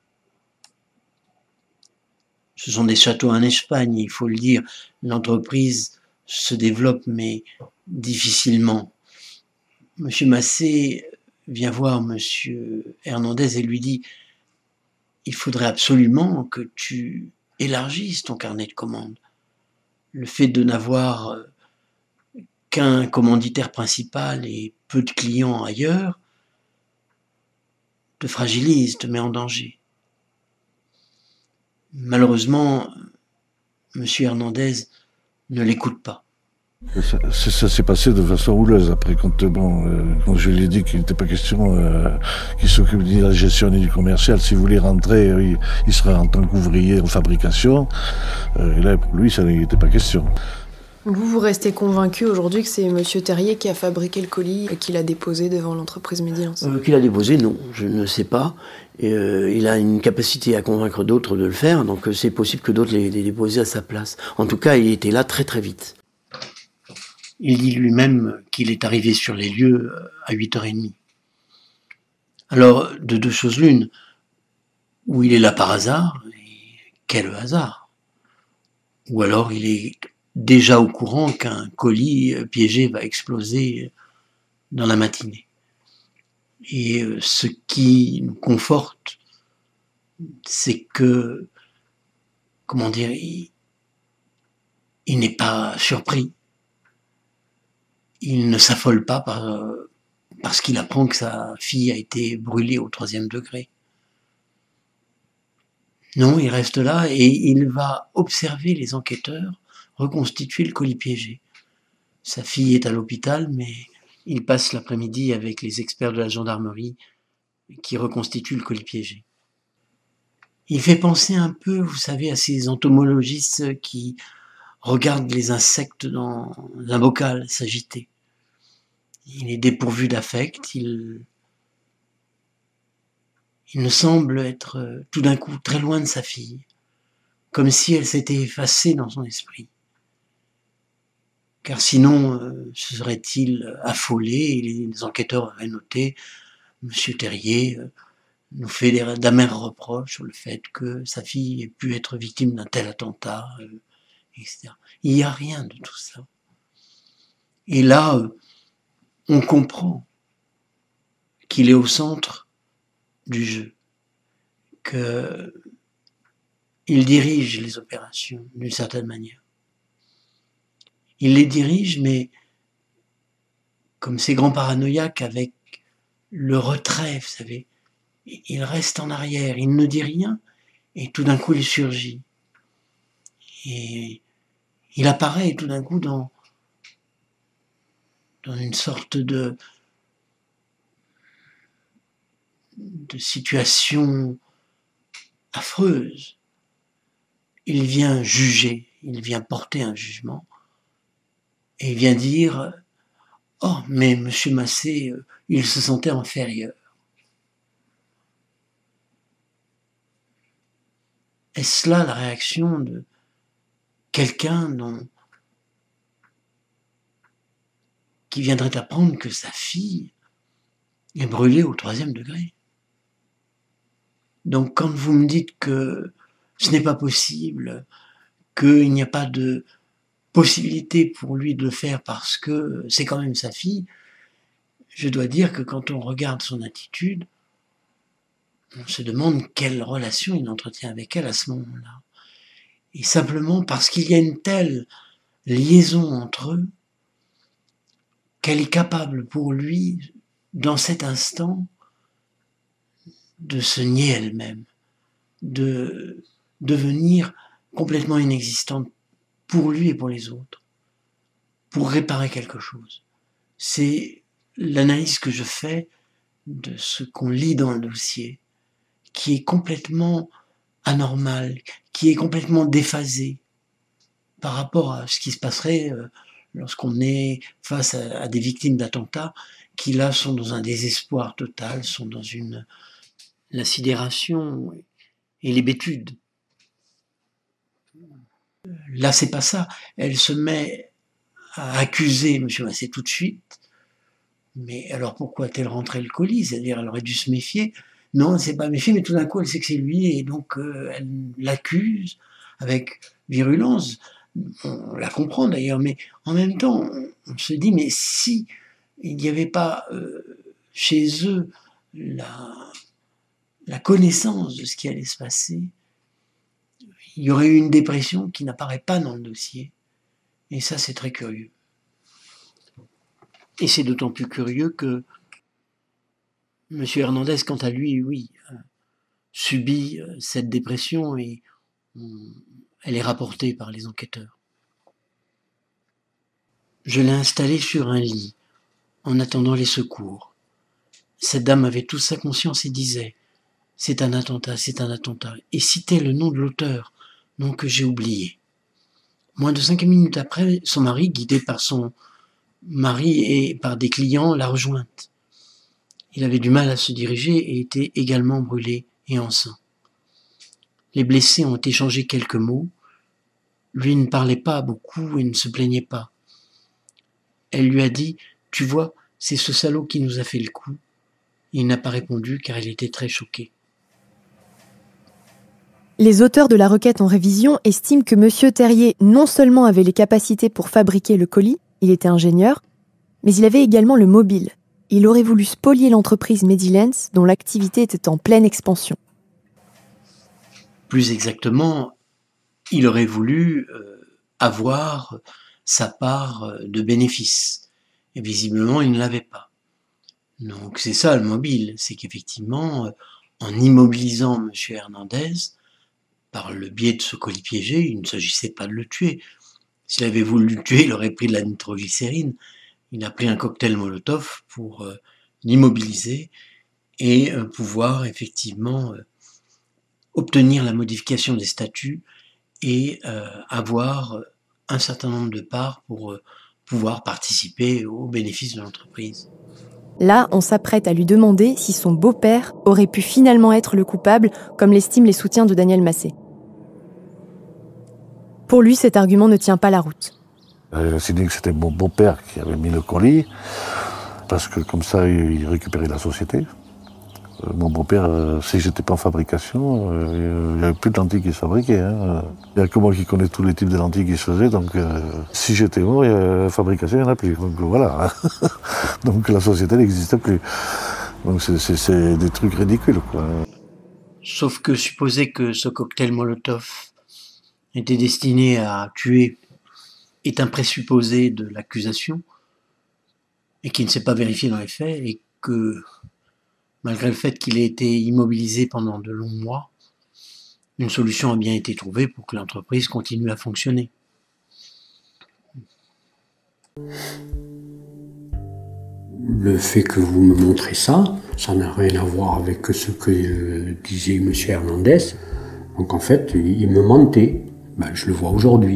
Ce sont des châteaux en Espagne, il faut le dire. L'entreprise se développe, mais difficilement. Monsieur Massé vient voir Monsieur Hernandez et lui dit « Il faudrait absolument que tu élargisses ton carnet de commandes. Le fait de n'avoir qu'un commanditaire principal et peu de clients ailleurs te fragilise, te met en danger. » Malheureusement, M. Hernandez ne l'écoute pas. Ça s'est passé de façon houleuse après quand je lui ai dit qu'il n'était pas question qu'il s'occupe ni de la gestion ni du commercial. S'il voulait rentrer, il serait en tant qu'ouvrier en fabrication. Et là, pour lui, ça n'était pas question. Vous restez convaincu aujourd'hui que c'est M. Terrier qui a fabriqué le colis et qui l'a déposé devant l'entreprise Medilance? Qu'il a déposé, non, je ne sais pas. Et, il a une capacité à convaincre d'autres de le faire, donc c'est possible que d'autres l'aient déposé à sa place. En tout cas, il était là très très vite. Il dit lui-même qu'il est arrivé sur les lieux à 8h30. Alors, de deux choses l'une, ou il est là par hasard, et quel hasard, ou alors il est déjà au courant qu'un colis piégé va exploser dans la matinée. Et ce qui nous conforte, c'est que, comment dire, il n'est pas surpris. Il ne s'affole pas parce qu'il apprend que sa fille a été brûlée au 3e degré. Non, il reste là et il va observer les enquêteurs reconstituer le colis piégé. Sa fille est à l'hôpital, mais il passe l'après-midi avec les experts de la gendarmerie qui reconstituent le colis piégé. Il fait penser un peu, vous savez, à ces entomologistes qui regardent les insectes dans un bocal s'agiter. Il est dépourvu d'affect, il ne semble être tout d'un coup très loin de sa fille, comme si elle s'était effacée dans son esprit. Car sinon, se serait-il affolé et les enquêteurs auraient noté « Monsieur Terrier nous fait d'amers reproches sur le fait que sa fille ait pu être victime d'un tel attentat, etc. » Il n'y a rien de tout ça. Et là, on comprend qu'il est au centre du jeu, qu'il dirige les opérations d'une certaine manière. Il les dirige, mais comme ces grands paranoïaques avec le retrait, vous savez, il reste en arrière, il ne dit rien, et tout d'un coup il surgit. Et il apparaît tout d'un coup dans une sorte de situation affreuse. Il vient juger, il vient porter un jugement, et il vient dire « Oh, mais Monsieur Massé, il se sentait inférieur. » Est-ce là la réaction de quelqu'un qui viendrait apprendre que sa fille est brûlée au 3e degré? Donc quand vous me dites que ce n'est pas possible, qu'il n'y a pas de possibilité pour lui de le faire parce que c'est quand même sa fille, je dois dire que quand on regarde son attitude, on se demande quelle relation il entretient avec elle à ce moment-là. Et simplement parce qu'il y a une telle liaison entre eux, qu'elle est capable pour lui, dans cet instant, de se nier elle-même, de devenir complètement inexistante pour lui et pour les autres, pour réparer quelque chose. C'est l'analyse que je fais de ce qu'on lit dans le dossier, qui est complètement anormal, qui est complètement déphasé par rapport à ce qui se passerait lorsqu'on est face à des victimes d'attentats qui là sont dans un désespoir total, sont dans la sidération et l'hébétude. Là, c'est pas ça. Elle se met à accuser M. Massé tout de suite. Mais alors pourquoi a-t-elle rentré le colis? C'est-à-dire, elle aurait dû se méfier. Non, elle ne s'est pas méfiée, mais tout d'un coup, elle sait que c'est lui, et donc elle l'accuse avec virulence. On la comprend d'ailleurs, mais en même temps, on se dit, mais si il n'y avait pas chez eux la connaissance de ce qui allait se passer, il y aurait eu une dépression qui n'apparaît pas dans le dossier. Et ça, c'est très curieux. Et c'est d'autant plus curieux que M. Hernandez, quant à lui, oui, subit cette dépression et elle est rapportée par les enquêteurs. Je l'ai installé sur un lit en attendant les secours. Cette dame avait toute sa conscience et disait « C'est un attentat, c'est un attentat » et citait le nom de l'auteur, nom que j'ai oublié. Moins de 5 minutes après, son mari, guidé par son mari et par des clients, l'a rejointe. Il avait du mal à se diriger et était également brûlé et enceint. Les blessés ont échangé quelques mots. Lui ne parlait pas beaucoup et ne se plaignait pas. Elle lui a dit « Tu vois, c'est ce salaud qui nous a fait le coup. » Il n'a pas répondu car il était très choqué. Les auteurs de la requête en révision estiment que M. Terrier non seulement avait les capacités pour fabriquer le colis, il était ingénieur, mais il avait également le mobile. Il aurait voulu spolier l'entreprise Medilens dont l'activité était en pleine expansion. Plus exactement, il aurait voulu avoir sa part de bénéfice. Et visiblement, il ne l'avait pas. Donc c'est ça le mobile, c'est qu'effectivement, en immobilisant M. Hernandez, par le biais de ce colis piégé, il ne s'agissait pas de le tuer. S'il avait voulu le tuer, il aurait pris de la nitroglycérine. Il a pris un cocktail Molotov pour l'immobiliser et pouvoir effectivement obtenir la modification des statuts et avoir un certain nombre de parts pour pouvoir participer aux bénéfices de l'entreprise. Là, on s'apprête à lui demander si son beau-père aurait pu finalement être le coupable, comme l'estiment les soutiens de Daniel Massé. Pour lui, cet argument ne tient pas la route. C'est dit que c'était mon beau-père qui avait mis le colis, parce que comme ça, il récupérait la société. Mon beau-père, si j'étais pas en fabrication, il n'y avait plus de lentilles qui se fabriquaient. Hein. Il n'y a que moi qui connais tous les types de lentilles qui se faisaient, donc si j'étais mort, la fabrication, il n'y en a plus. Donc voilà. Donc la société n'existait plus. Donc c'est des trucs ridicules, quoi. Sauf que supposer que ce cocktail Molotov était destiné à tuer est un présupposé de l'accusation et qui ne s'est pas vérifié dans les faits et que malgré le fait qu'il ait été immobilisé pendant de longs mois, une solution a bien été trouvée pour que l'entreprise continue à fonctionner. Le fait que vous me montrez ça, ça n'a rien à voir avec ce que disait M. Hernandez. Donc en fait, il me mentait. Je le vois aujourd'hui.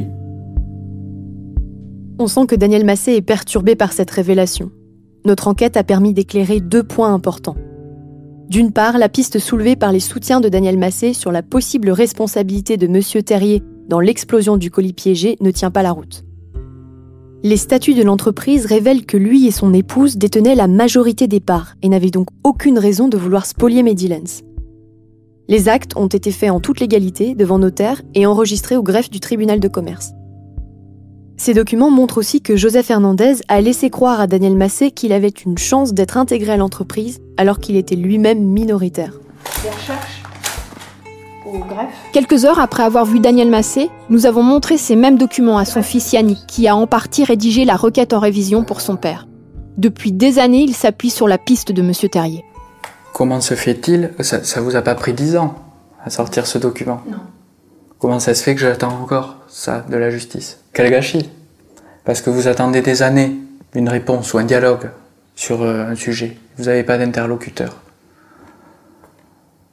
On sent que Daniel Massé est perturbé par cette révélation. Notre enquête a permis d'éclairer 2 points importants. D'une part, la piste soulevée par les soutiens de Daniel Massé sur la possible responsabilité de M. Terrier dans l'explosion du colis piégé ne tient pas la route. Les statuts de l'entreprise révèlent que lui et son épouse détenaient la majorité des parts et n'avaient donc aucune raison de vouloir spolier Medilens. Les actes ont été faits en toute légalité devant notaire et enregistrés au greffe du tribunal de commerce. Ces documents montrent aussi que Joseph Hernandez a laissé croire à Daniel Massé qu'il avait une chance d'être intégré à l'entreprise alors qu'il était lui-même minoritaire. Des recherches au greffe. Quelques heures après avoir vu Daniel Massé, nous avons montré ces mêmes documents à son fils Yannick, qui a en partie rédigé la requête en révision pour son père. Depuis des années, il s'appuie sur la piste de M. Terrier. Comment se fait-il ça vous a pas pris 10 ans à sortir ce document? Non. Comment ça se fait que j'attends encore ça de la justice? Quel gâchis! Parce que vous attendez des années une réponse ou un dialogue sur un sujet. Vous n'avez pas d'interlocuteur.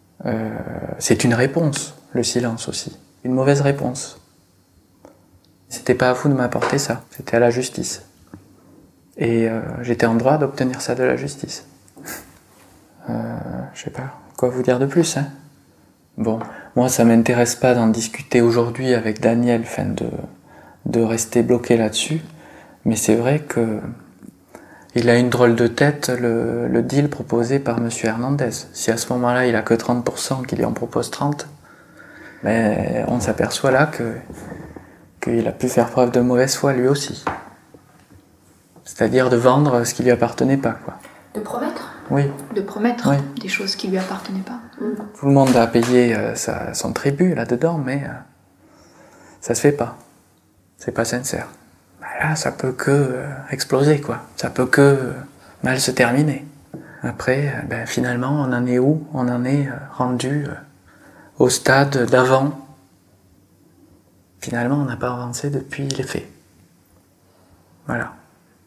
C'est une réponse, le silence aussi. Une mauvaise réponse. C'était pas à vous de m'apporter ça, c'était à la justice. Et j'étais en droit d'obtenir ça de la justice. Je sais pas quoi vous dire de plus, hein. Bon, moi ça m'intéresse pas d'en discuter aujourd'hui avec Daniel, enfin de rester bloqué là-dessus, mais c'est vrai que il a une drôle de tête, le deal proposé par M. Hernandez. Si à ce moment-là il a que 30%, qu'il lui en propose 30%, ben, on s'aperçoit là qu'il a pu faire preuve de mauvaise foi lui aussi. C'est-à-dire de vendre ce qui lui appartenait pas, quoi. De promettre ? Oui. De promettre Oui. des choses qui lui appartenaient pas. Tout le monde a payé son tribut là-dedans, mais ça se fait pas. C'est pas sincère. Ben là, ça peut que exploser, quoi. Ça peut que mal se terminer. Après, ben, finalement, on en est où? On en est rendu au stade d'avant. Finalement, on n'a pas avancé depuis les faits. Voilà.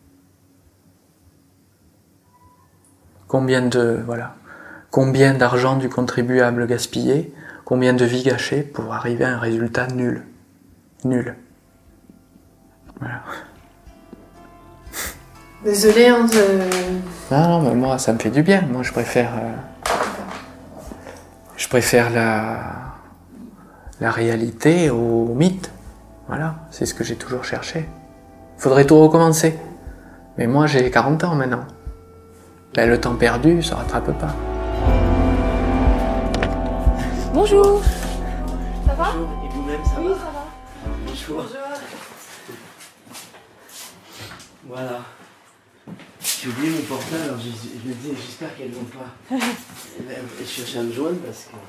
Combien d'argent du contribuable gaspillé, combien de vies gâchées pour arriver à un résultat nul. Nul. Voilà. Désolée, hein, Non, mais moi, ça me fait du bien. Moi, je préfère la réalité au mythe. Voilà, c'est ce que j'ai toujours cherché. Faudrait tout recommencer. Mais moi, j'ai 40 ans maintenant. Ben, le temps perdu, ça rattrape pas. Bonjour. Ça va? Et vous-même, ça Oui, va? ça va. Bonjour. Voilà. J'ai oublié mon portable, alors je me disais, j'espère qu'elles vont pas. Je cherchais à me joindre parce que...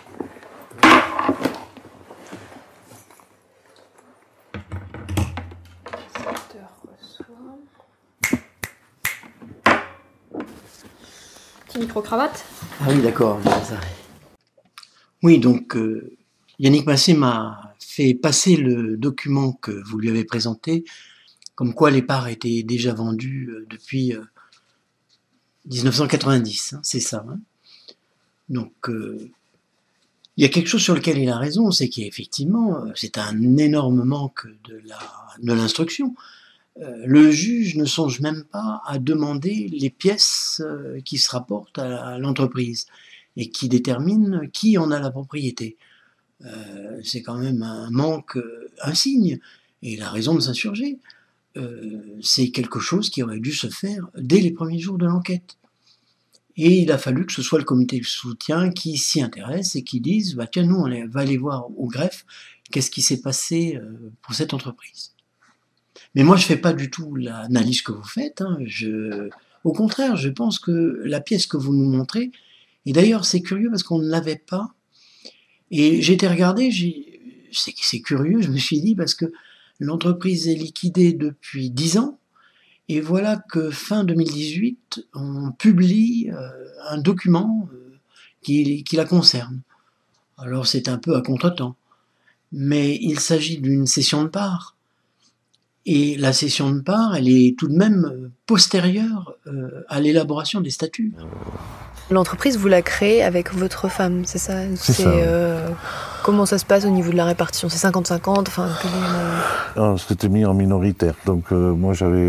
Petit micro-cravate. Ah oui, d'accord, ça. Oui, donc Yannick Massé m'a fait passer le document que vous lui avez présenté, comme quoi les parts étaient déjà vendues depuis 1990, hein, c'est ça. Hein. Donc, il y a quelque chose sur lequel il a raison, c'est qu'effectivement, c'est un énorme manque de l'instruction. Le juge ne songe même pas à demander les pièces qui se rapportent à l'entreprise et qui déterminent qui en a la propriété. C'est quand même un manque insigne, et il a raison de s'insurger. C'est quelque chose qui aurait dû se faire dès les premiers jours de l'enquête. Et il a fallu que ce soit le comité de soutien qui s'y intéresse et qui dise bah, « Tiens, nous, on va aller voir au greffe qu'est-ce qui s'est passé pour cette entreprise. » Mais moi, je ne fais pas du tout l'analyse que vous faites. Hein. Au contraire, je pense que la pièce que vous nous montrez, et d'ailleurs, c'est curieux parce qu'on ne l'avait pas. Et j'ai été regarder, c'est curieux, je me suis dit, parce que l'entreprise est liquidée depuis 10 ans, et voilà que fin 2018, on publie un document qui la concerne. Alors c'est un peu à contretemps, mais il s'agit d'une cession de parts. Et la cession de parts, elle est tout de même postérieure à l'élaboration des statuts. L'entreprise, vous la créez avec votre femme, c'est ça? C'est ça. Comment ça se passe au niveau de la répartition? C'est 50-50? Enfin, c'était mis en minoritaire. Donc moi j'avais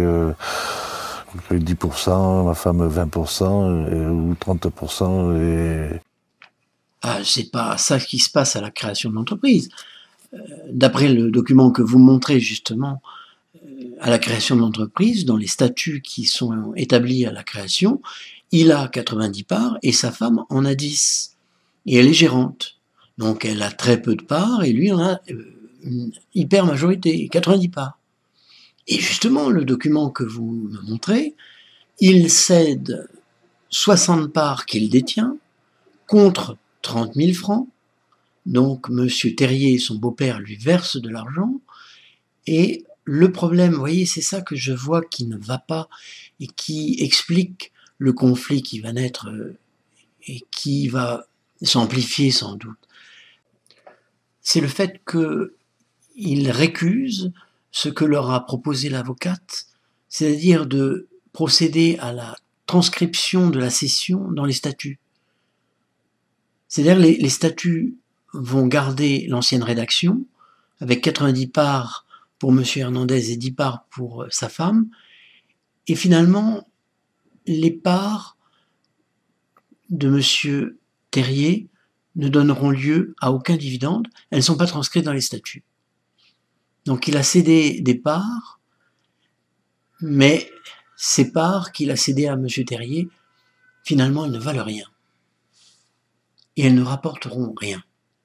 10%, ma femme 20% ou 30%. Et... Ah, c'est pas ça qui se passe à la création de l'entreprise. D'après le document que vous montrez justement, à la création de l'entreprise, dans les statuts qui sont établis à la création, il a 90 parts et sa femme en a 10. Et elle est gérante. Donc elle a très peu de parts et lui en a une hyper majorité, 90 parts. Et justement, le document que vous me montrez, il cède 60 parts qu'il détient contre 30 000 francs. Donc M. Terrier, son beau-père, lui verse de l'argent. Et le problème, vous voyez, c'est ça que je vois qui ne va pas et qui explique le conflit qui va naître et qui va s'amplifier sans doute. C'est le fait qu'ils récusent ce que leur a proposé l'avocate, c'est-à-dire de procéder à la transcription de la cession dans les statuts. C'est-à-dire les statuts vont garder l'ancienne rédaction avec 90 parts pour M. Hernandez et 10 parts pour sa femme. Et finalement, les parts de M. Terrier ne donneront lieu à aucun dividende. Elles ne sont pas transcrites dans les statuts. Donc il a cédé des parts, mais ces parts qu'il a cédées à M. Terrier, finalement, elles ne valent rien. Et elles ne rapporteront rien.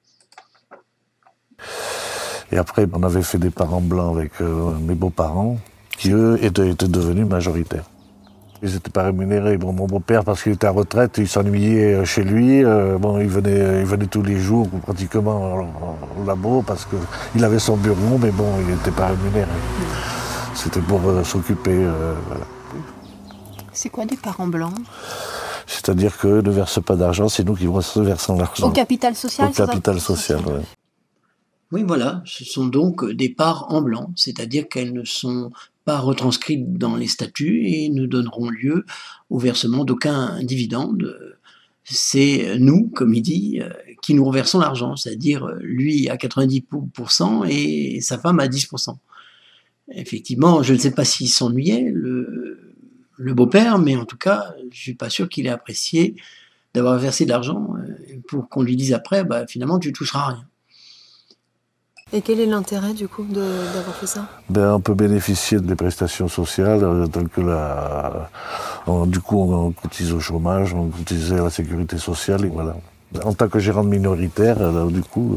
Et après, on avait fait des parents blancs avec mes beaux-parents, qui eux étaient devenus majoritaires. Ils n'étaient pas rémunérés. Bon, mon beau-père, parce qu'il était à retraite, il s'ennuyait chez lui. Il venait tous les jours, pratiquement au labo, parce qu'il avait son bureau, mais bon, il n'était pas rémunéré. C'était pour s'occuper. Voilà. C'est quoi des parents blancs? C'est-à-dire qu'eux ne versent pas d'argent, c'est nous qui versons l'argent. Au capital social, Au capital social, oui. Oui, voilà, ce sont donc des parts en blanc, c'est-à-dire qu'elles ne sont pas retranscrites dans les statuts et ne donneront lieu au versement d'aucun dividende. C'est nous, comme il dit, qui nous reversons l'argent, c'est-à-dire lui à 90% et sa femme à 10%. Effectivement, je ne sais pas s'il s'ennuyait, le beau-père, mais en tout cas, je suis pas sûr qu'il ait apprécié d'avoir versé de l'argent pour qu'on lui dise après, finalement, tu toucheras rien. Et quel est l'intérêt du coup d'avoir fait ça? On peut bénéficier des prestations sociales, telles que du coup on cotise au chômage, on cotise à la sécurité sociale, et voilà. En tant que gérant minoritaire, alors, du coup...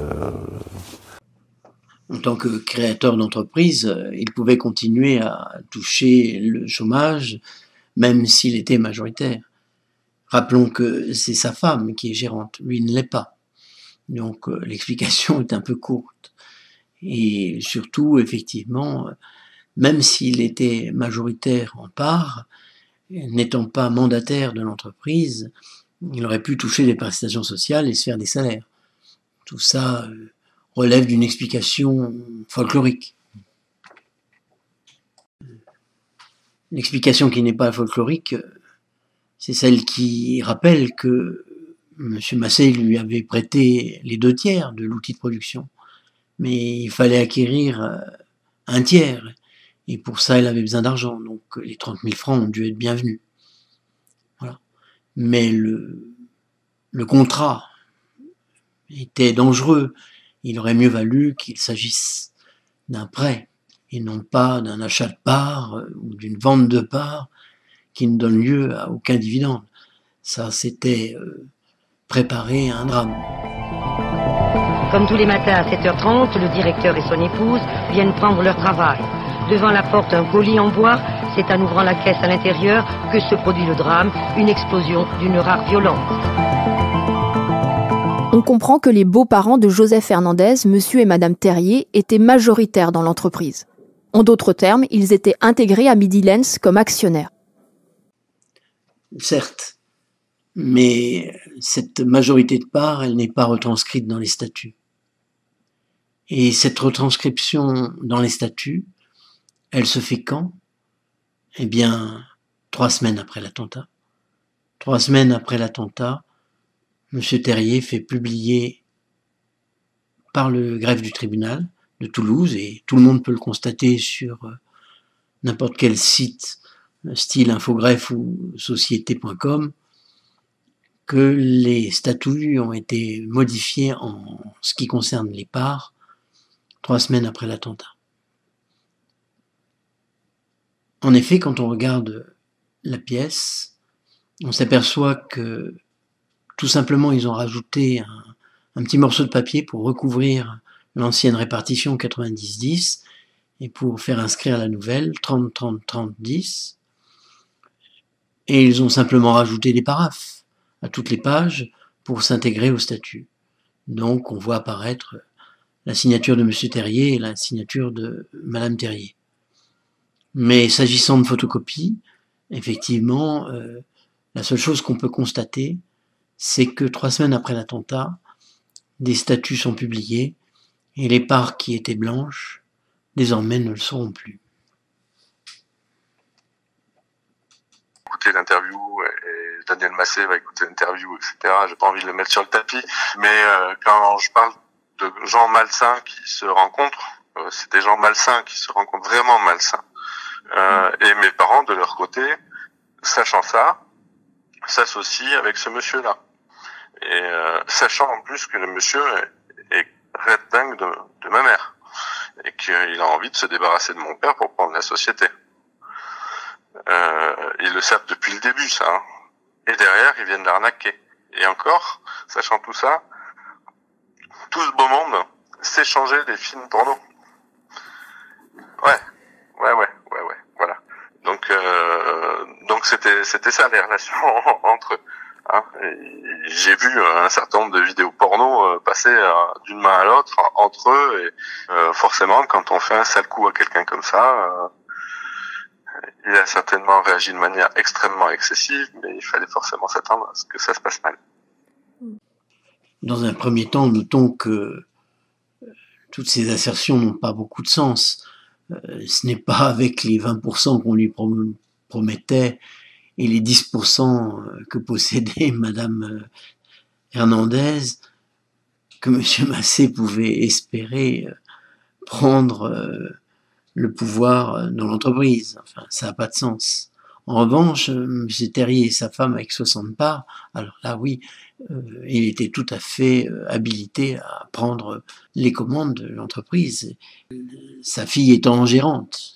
En tant que créateur d'entreprise, il pouvait continuer à toucher le chômage, même s'il était majoritaire. Rappelons que c'est sa femme qui est gérante, lui ne l'est pas. Donc l'explication est un peu courte. Et surtout, effectivement, même s'il était majoritaire en part, n'étant pas mandataire de l'entreprise, il aurait pu toucher des prestations sociales et se faire des salaires. Tout ça relève d'une explication folklorique. L'explication qui n'est pas folklorique, c'est celle qui rappelle que M. Massé lui avait prêté les 2/3 de l'outil de production. Mais il fallait acquérir un tiers. Et pour ça, il avait besoin d'argent. Donc les 30 000 francs ont dû être bienvenus. Voilà. Mais le contrat était dangereux. Il aurait mieux valu qu'il s'agisse d'un prêt et non pas d'un achat de parts ou d'une vente de parts qui ne donne lieu à aucun dividende. Ça, c'était préparer un drame. Comme tous les matins à 7h30, le directeur et son épouse viennent prendre leur travail. Devant la porte, un colis en bois. C'est en ouvrant la caisse à l'intérieur que se produit le drame, une explosion d'une rare violence. On comprend que les beaux-parents de Joseph Hernandez, monsieur et madame Terrier, étaient majoritaires dans l'entreprise. En d'autres termes, ils étaient intégrés à Midi-Lens comme actionnaires. Certes, mais cette majorité de parts, elle n'est pas retranscrite dans les statuts. Et cette retranscription dans les statuts, elle se fait quand? Eh bien, 3 semaines après l'attentat. 3 semaines après l'attentat, M. Terrier fait publier par le greffe du tribunal de Toulouse, et tout le monde peut le constater sur n'importe quel site, style infogreffe ou société.com, que les statuts ont été modifiés en ce qui concerne les parts 3 semaines après l'attentat. En effet, quand on regarde la pièce, on s'aperçoit que tout simplement ils ont rajouté un petit morceau de papier pour recouvrir l'ancienne répartition 90-10 et pour faire inscrire la nouvelle 30-30-30-10. Et ils ont simplement rajouté des paraphes à toutes les pages pour s'intégrer au statut. Donc on voit apparaître la signature de M. Terrier et la signature de Mme Terrier. Mais s'agissant de photocopie, effectivement, la seule chose qu'on peut constater, c'est que 3 semaines après l'attentat, des statuts sont publiés et les parts qui étaient blanches, désormais ne le seront plus. Écouter l'interview et Daniel Massé va écouter l'interview, etc. J'ai pas envie de le mettre sur le tapis, mais quand je parle de gens malsains qui se rencontrent, c'est des gens malsains qui se rencontrent vraiment malsains. Et mes parents, de leur côté, sachant ça, s'associent avec ce monsieur-là. Et sachant en plus que le monsieur est red dingue de ma mère. Et qu'il a envie de se débarrasser de mon père pour prendre la société. Ils le savent depuis le début, ça. Hein. Et derrière, ils viennent l'arnaquer. Et encore, sachant tout ça, tout ce beau monde s'échangeait des films porno. Ouais, voilà. Donc c'était ça les relations entre eux. Hein. J'ai vu un certain nombre de vidéos porno passer d'une main à l'autre entre eux et forcément quand on fait un sale coup à quelqu'un comme ça, il a certainement réagi de manière extrêmement excessive, mais il fallait forcément s'attendre à ce que ça se passe mal. Dans un premier temps, notons que toutes ces assertions n'ont pas beaucoup de sens. Ce n'est pas avec les 20% qu'on lui promettait et les 10% que possédait Madame Hernandez que M. Massé pouvait espérer prendre le pouvoir dans l'entreprise. Enfin, ça n'a pas de sens. En revanche, M. Terrier et sa femme avec 60 parts, alors là oui, il était tout à fait habilité à prendre les commandes de l'entreprise, sa fille étant gérante.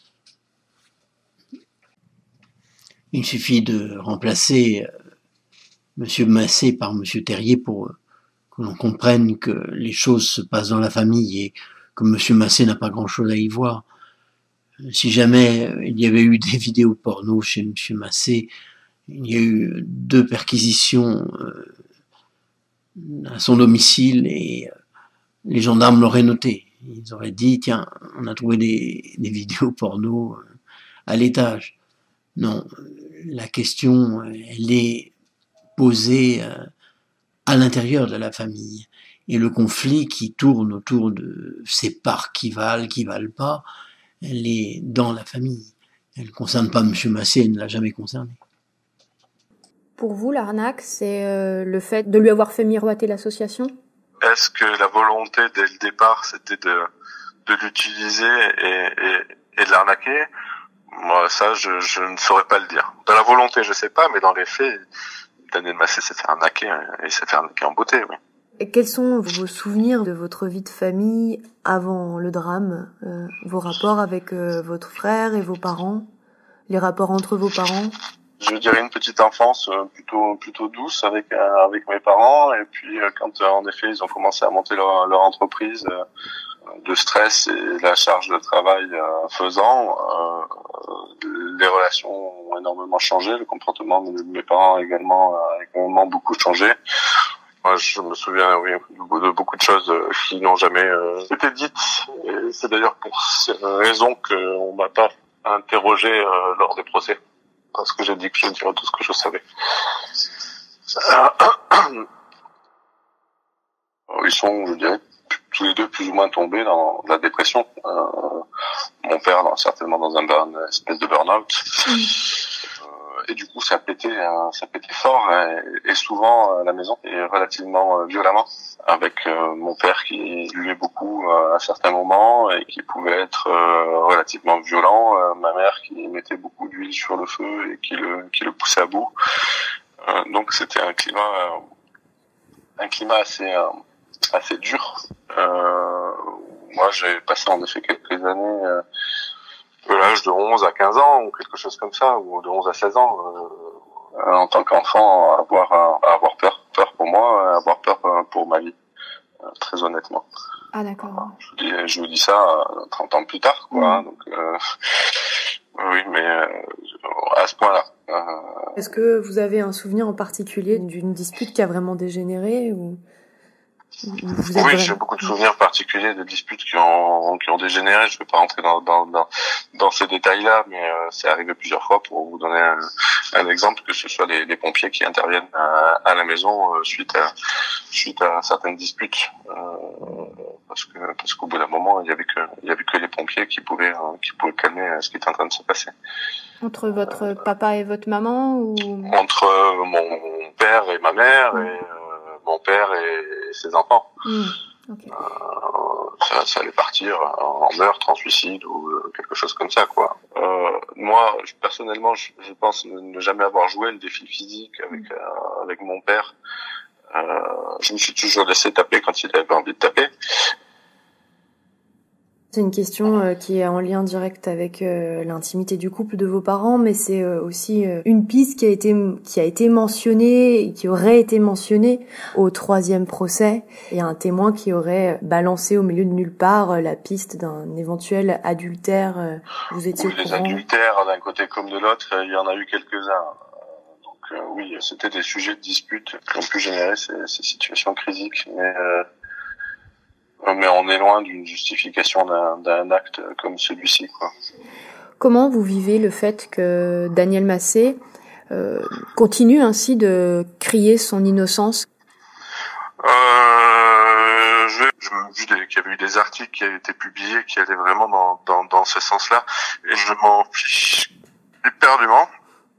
Il suffit de remplacer M. Massé par M. Terrier pour que l'on comprenne que les choses se passent dans la famille et que M. Massé n'a pas grand-chose à y voir. Si jamais il y avait eu des vidéos porno chez M. Massé, il y a eu 2 perquisitions à son domicile et les gendarmes l'auraient noté. Ils auraient dit, tiens, on a trouvé des vidéos porno à l'étage. Non, la question, elle est posée à l'intérieur de la famille. Et le conflit qui tourne autour de ces parts qui valent pas, elle est dans la famille. Elle ne concerne pas M. Massé, elle ne l'a jamais concerné. Pour vous, l'arnaque, c'est le fait de lui avoir fait miroiter l'association ? Est-ce que la volonté dès le départ, c'était de l'utiliser et de l'arnaquer ? Moi, ça, je ne saurais pas le dire. Dans la volonté, je sais pas, mais dans les faits, Daniel Massé s'est fait arnaquer, et il s'est fait arnaquer en beauté, oui. Et quels sont vos souvenirs de votre vie de famille avant le drame, vos rapports avec votre frère et vos parents, les rapports entre vos parents? Je dirais une petite enfance plutôt douce avec mes parents, et puis quand en effet ils ont commencé à monter leur entreprise, de stress et la charge de travail faisant, les relations ont énormément changé, le comportement de mes parents également a également beaucoup changé. Moi, je me souviens, oui, de beaucoup de choses qui n'ont jamais été dites. Et c'est d'ailleurs pour ces raisons qu'on m'a pas interrogé lors des procès. Parce que j'ai dit que je dirais tout ce que je savais. Ils sont, je dirais, tous les deux plus ou moins tombés dans la dépression. Mon père, certainement dans une espèce de burn-out. Et du coup, ça pétait fort et souvent à la maison et relativement violemment, avec mon père qui buvait beaucoup à certains moments et qui pouvait être relativement violent, ma mère qui mettait beaucoup d'huile sur le feu et qui le poussait à bout. Donc c'était un climat assez dur. Moi, j'ai passé en effet quelques années de l'âge de 11 à 15 ans ou quelque chose comme ça, ou de 11 à 16 ans, en tant qu'enfant, avoir peur pour moi, avoir peur pour ma vie, très honnêtement. Ah d'accord. Je vous dis ça 30 ans plus tard, quoi. Donc, oui, mais à ce point-là. Est-ce que vous avez un souvenir en particulier d'une dispute qui a vraiment dégénéré ou Oui, j'ai beaucoup de souvenirs particuliers de disputes qui ont dégénéré. Je ne vais pas rentrer dans ces détails-là, mais c'est arrivé plusieurs fois. Pour vous donner un exemple, que ce soit les pompiers qui interviennent à la maison suite à certaines disputes, parce qu'au bout d'un moment, il y avait que les pompiers qui pouvaient calmer ce qui était en train de se passer. Entre votre papa et votre maman ou entre mon père et ma mère et mon père et ses enfants. Okay. Ça allait partir en meurtre, en suicide ou quelque chose comme ça, quoi. Moi, personnellement, je pense ne jamais avoir joué le défi physique avec mon père. Je me suis toujours laissé taper quand il avait envie de taper. C'est une question qui est en lien direct avec l'intimité du couple de vos parents, mais c'est aussi une piste qui a été mentionnée et qui aurait été mentionnée au 3e procès. Il y a un témoin qui aurait balancé au milieu de nulle part la piste d'un éventuel adultère. Vous étiez au courant? Les adultères, d'un côté comme de l'autre, il y en a eu quelques-uns. Donc oui, c'était des sujets de dispute qui ont pu générer ces situations critiques, mais on est loin d'une justification d'un acte comme celui-ci, quoi. Comment vous vivez le fait que Daniel Massé continue ainsi de crier son innocence? J'ai vu qu'il y avait eu des articles qui avaient été publiés qui allaient vraiment dans ce sens-là, et je m'en fiche éperdument.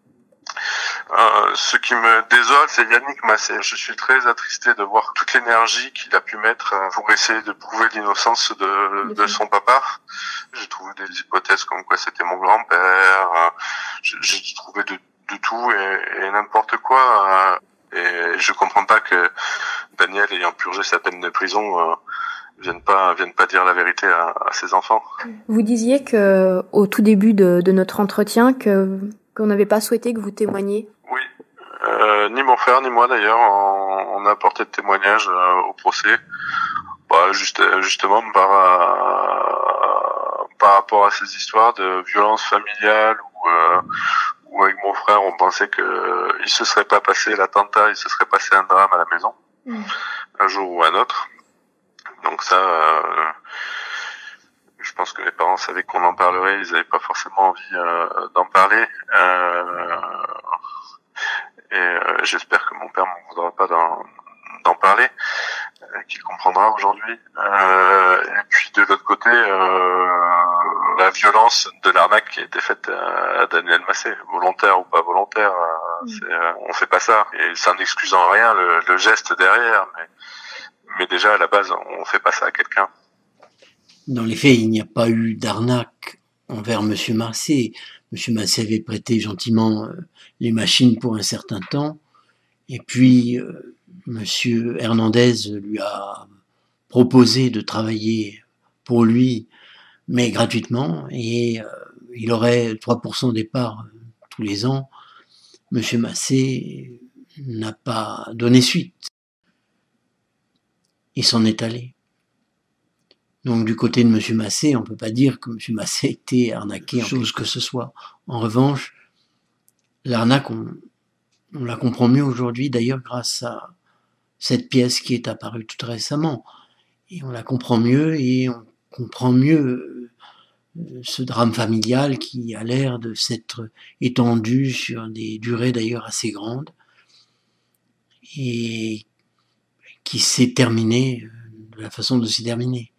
Ce qui me désole, c'est Yannick Massé. Je suis très attristé de voir toute l'énergie qu'il a pu mettre pour essayer de prouver l'innocence de son papa. J'ai trouvé des hypothèses comme quoi c'était mon grand-père. J'ai trouvé de tout et n'importe quoi. Et je comprends pas que Daniel, ayant purgé sa peine de prison, vienne pas dire la vérité à ses enfants. Vous disiez que au tout début de notre entretien qu'on n'avait pas souhaité que vous témoigniez. Oui, ni mon frère ni moi d'ailleurs, on a apporté de témoignages au procès, justement par rapport à ces histoires de violence familiale où avec mon frère on pensait que il se serait pas passé l'attentat, il se serait passé un drame à la maison, un jour ou un autre. Donc ça, je pense que mes parents savaient qu'on en parlerait, ils n'avaient pas forcément envie d'en parler. J'espère que mon père m'en voudra pas d'en parler, qu'il comprendra aujourd'hui. Et puis de l'autre côté, la violence de l'arnaque qui a été faite à Daniel Massé, volontaire ou pas volontaire, on fait pas ça. Et ça n'excuse en rien le geste derrière, mais déjà à la base, on fait pas ça à quelqu'un. Dans les faits, il n'y a pas eu d'arnaque envers Monsieur Massé. Monsieur Massé avait prêté gentiment les machines pour un certain temps, et puis Monsieur Hernandez lui a proposé de travailler pour lui, mais gratuitement, et il aurait 3% des parts tous les ans. Monsieur Massé n'a pas donné suite. Il s'en est allé. Donc du côté de Monsieur Massé, on peut pas dire que Monsieur Massé a été arnaqué en chose que ce soit. En revanche, l'arnaque, on la comprend mieux aujourd'hui, d'ailleurs grâce à cette pièce qui est apparue tout récemment. Et on la comprend mieux et on comprend mieux ce drame familial qui a l'air de s'être étendu sur des durées d'ailleurs assez grandes et qui s'est terminé de la façon de s'y terminer.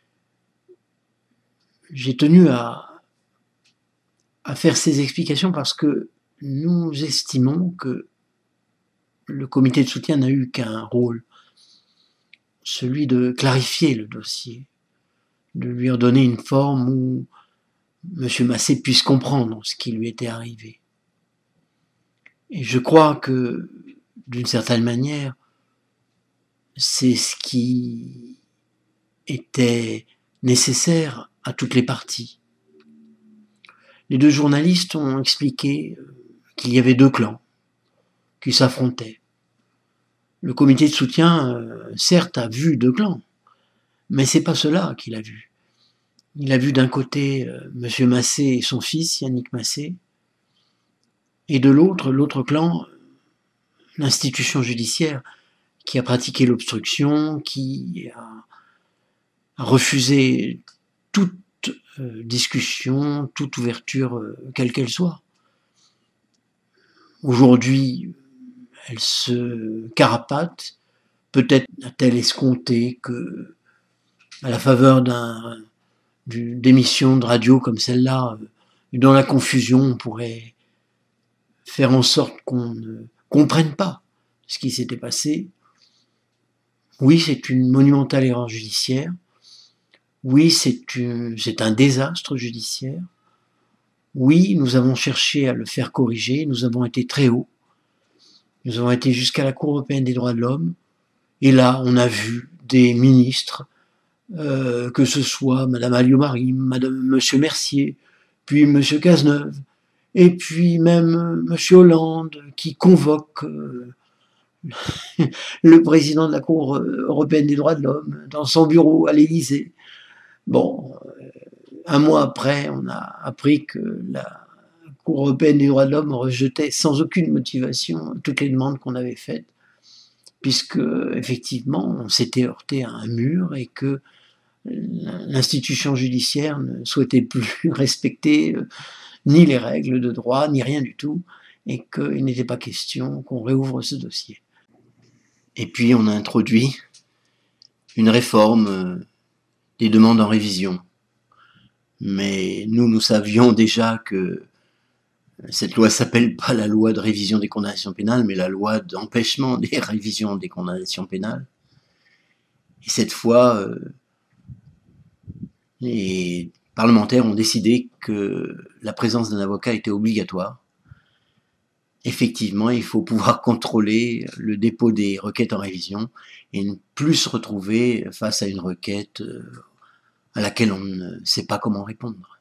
J'ai tenu à faire ces explications parce que nous estimons que le comité de soutien n'a eu qu'un rôle, celui de clarifier le dossier, de lui redonner une forme où M. Massé puisse comprendre ce qui lui était arrivé. Et je crois que, d'une certaine manière, c'est ce qui était nécessaire à toutes les parties. Les deux journalistes ont expliqué qu'il y avait deux clans qui s'affrontaient. Le comité de soutien, certes, a vu deux clans, mais c'est pas cela qu'il a vu. Il a vu d'un côté M. Massé et son fils, Yannick Massé, et de l'autre clan, l'institution judiciaire qui a pratiqué l'obstruction, qui a refusé toute discussion, toute ouverture, quelle qu'elle soit. Aujourd'hui, elle se carapate, peut-être a-t-elle escompté que, à la faveur d'émissions de radio comme celle-là, dans la confusion, on pourrait faire en sorte qu'on ne comprenne pas ce qui s'était passé. Oui, c'est une monumentale erreur judiciaire. Oui, c'est un désastre judiciaire. Oui, nous avons cherché à le faire corriger, nous avons été très haut. Nous avons été jusqu'à la Cour européenne des droits de l'homme, et là, on a vu des ministres, que ce soit Madame Alliot-Marie, Monsieur Mercier, puis Monsieur Cazeneuve, et puis même Monsieur Hollande, qui convoque le président de la Cour européenne des droits de l'homme dans son bureau à l'Élysée. Bon, un mois après, on a appris que la Cour européenne des droits de l'homme rejetait sans aucune motivation toutes les demandes qu'on avait faites, puisque effectivement on s'était heurté à un mur et que l'institution judiciaire ne souhaitait plus respecter ni les règles de droit, ni rien du tout, et qu'il n'était pas question qu'on réouvre ce dossier. Et puis on a introduit une réforme des demandes en révision. Mais nous savions déjà que cette loi s'appelle pas la loi de révision des condamnations pénales, mais la loi d'empêchement des révisions des condamnations pénales. Et cette fois, les parlementaires ont décidé que la présence d'un avocat était obligatoire. Effectivement, il faut pouvoir contrôler le dépôt des requêtes en révision et ne plus se retrouver face à une requête à laquelle on ne sait pas comment répondre.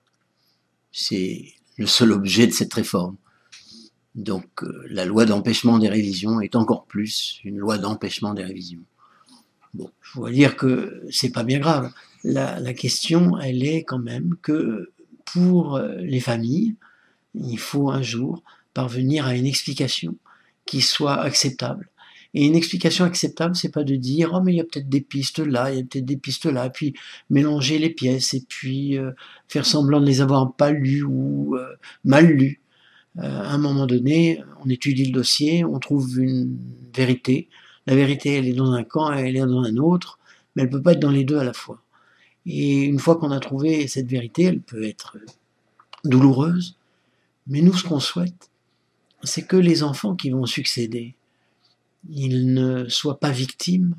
C'est le seul objet de cette réforme. Donc la loi d'empêchement des révisions est encore plus une loi d'empêchement des révisions. Bon, je dois dire que c'est pas bien grave. La question, elle est quand même que pour les familles, il faut un jour parvenir à une explication qui soit acceptable. Et une explication acceptable, c'est pas de dire « Oh, mais il y a peut-être des pistes là, il y a peut-être des pistes là », puis mélanger les pièces et puis faire semblant de les avoir pas lues ou mal lues. À un moment donné, on étudie le dossier, on trouve une vérité. La vérité, elle est dans un camp, elle est dans un autre, mais elle peut pas être dans les deux à la fois. Et une fois qu'on a trouvé cette vérité, elle peut être douloureuse. Mais nous, ce qu'on souhaite, c'est que les enfants qui vont succéder, ils ne soient pas victimes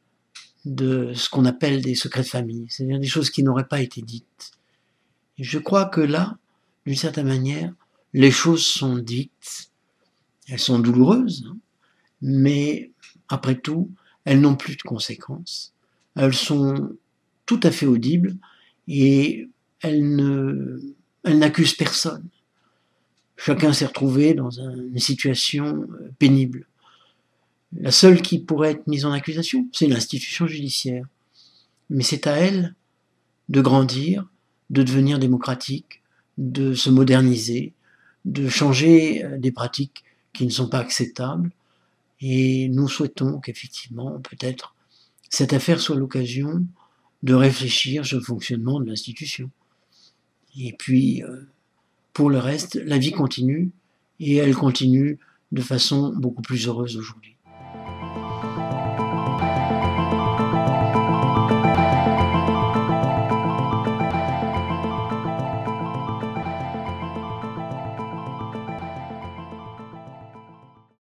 de ce qu'on appelle des secrets de famille, c'est-à-dire des choses qui n'auraient pas été dites. Et je crois que là, d'une certaine manière, les choses sont dites, elles sont douloureuses, hein, mais après tout, elles n'ont plus de conséquences. Elles sont tout à fait audibles et elles n'accusent personne. Chacun s'est retrouvé dans une situation pénible. La seule qui pourrait être mise en accusation, c'est l'institution judiciaire. Mais c'est à elle de grandir, de devenir démocratique, de se moderniser, de changer des pratiques qui ne sont pas acceptables. Et nous souhaitons qu'effectivement, peut-être, cette affaire soit l'occasion de réfléchir sur le fonctionnement de l'institution. Et puis, pour le reste, la vie continue, et elle continue de façon beaucoup plus heureuse aujourd'hui.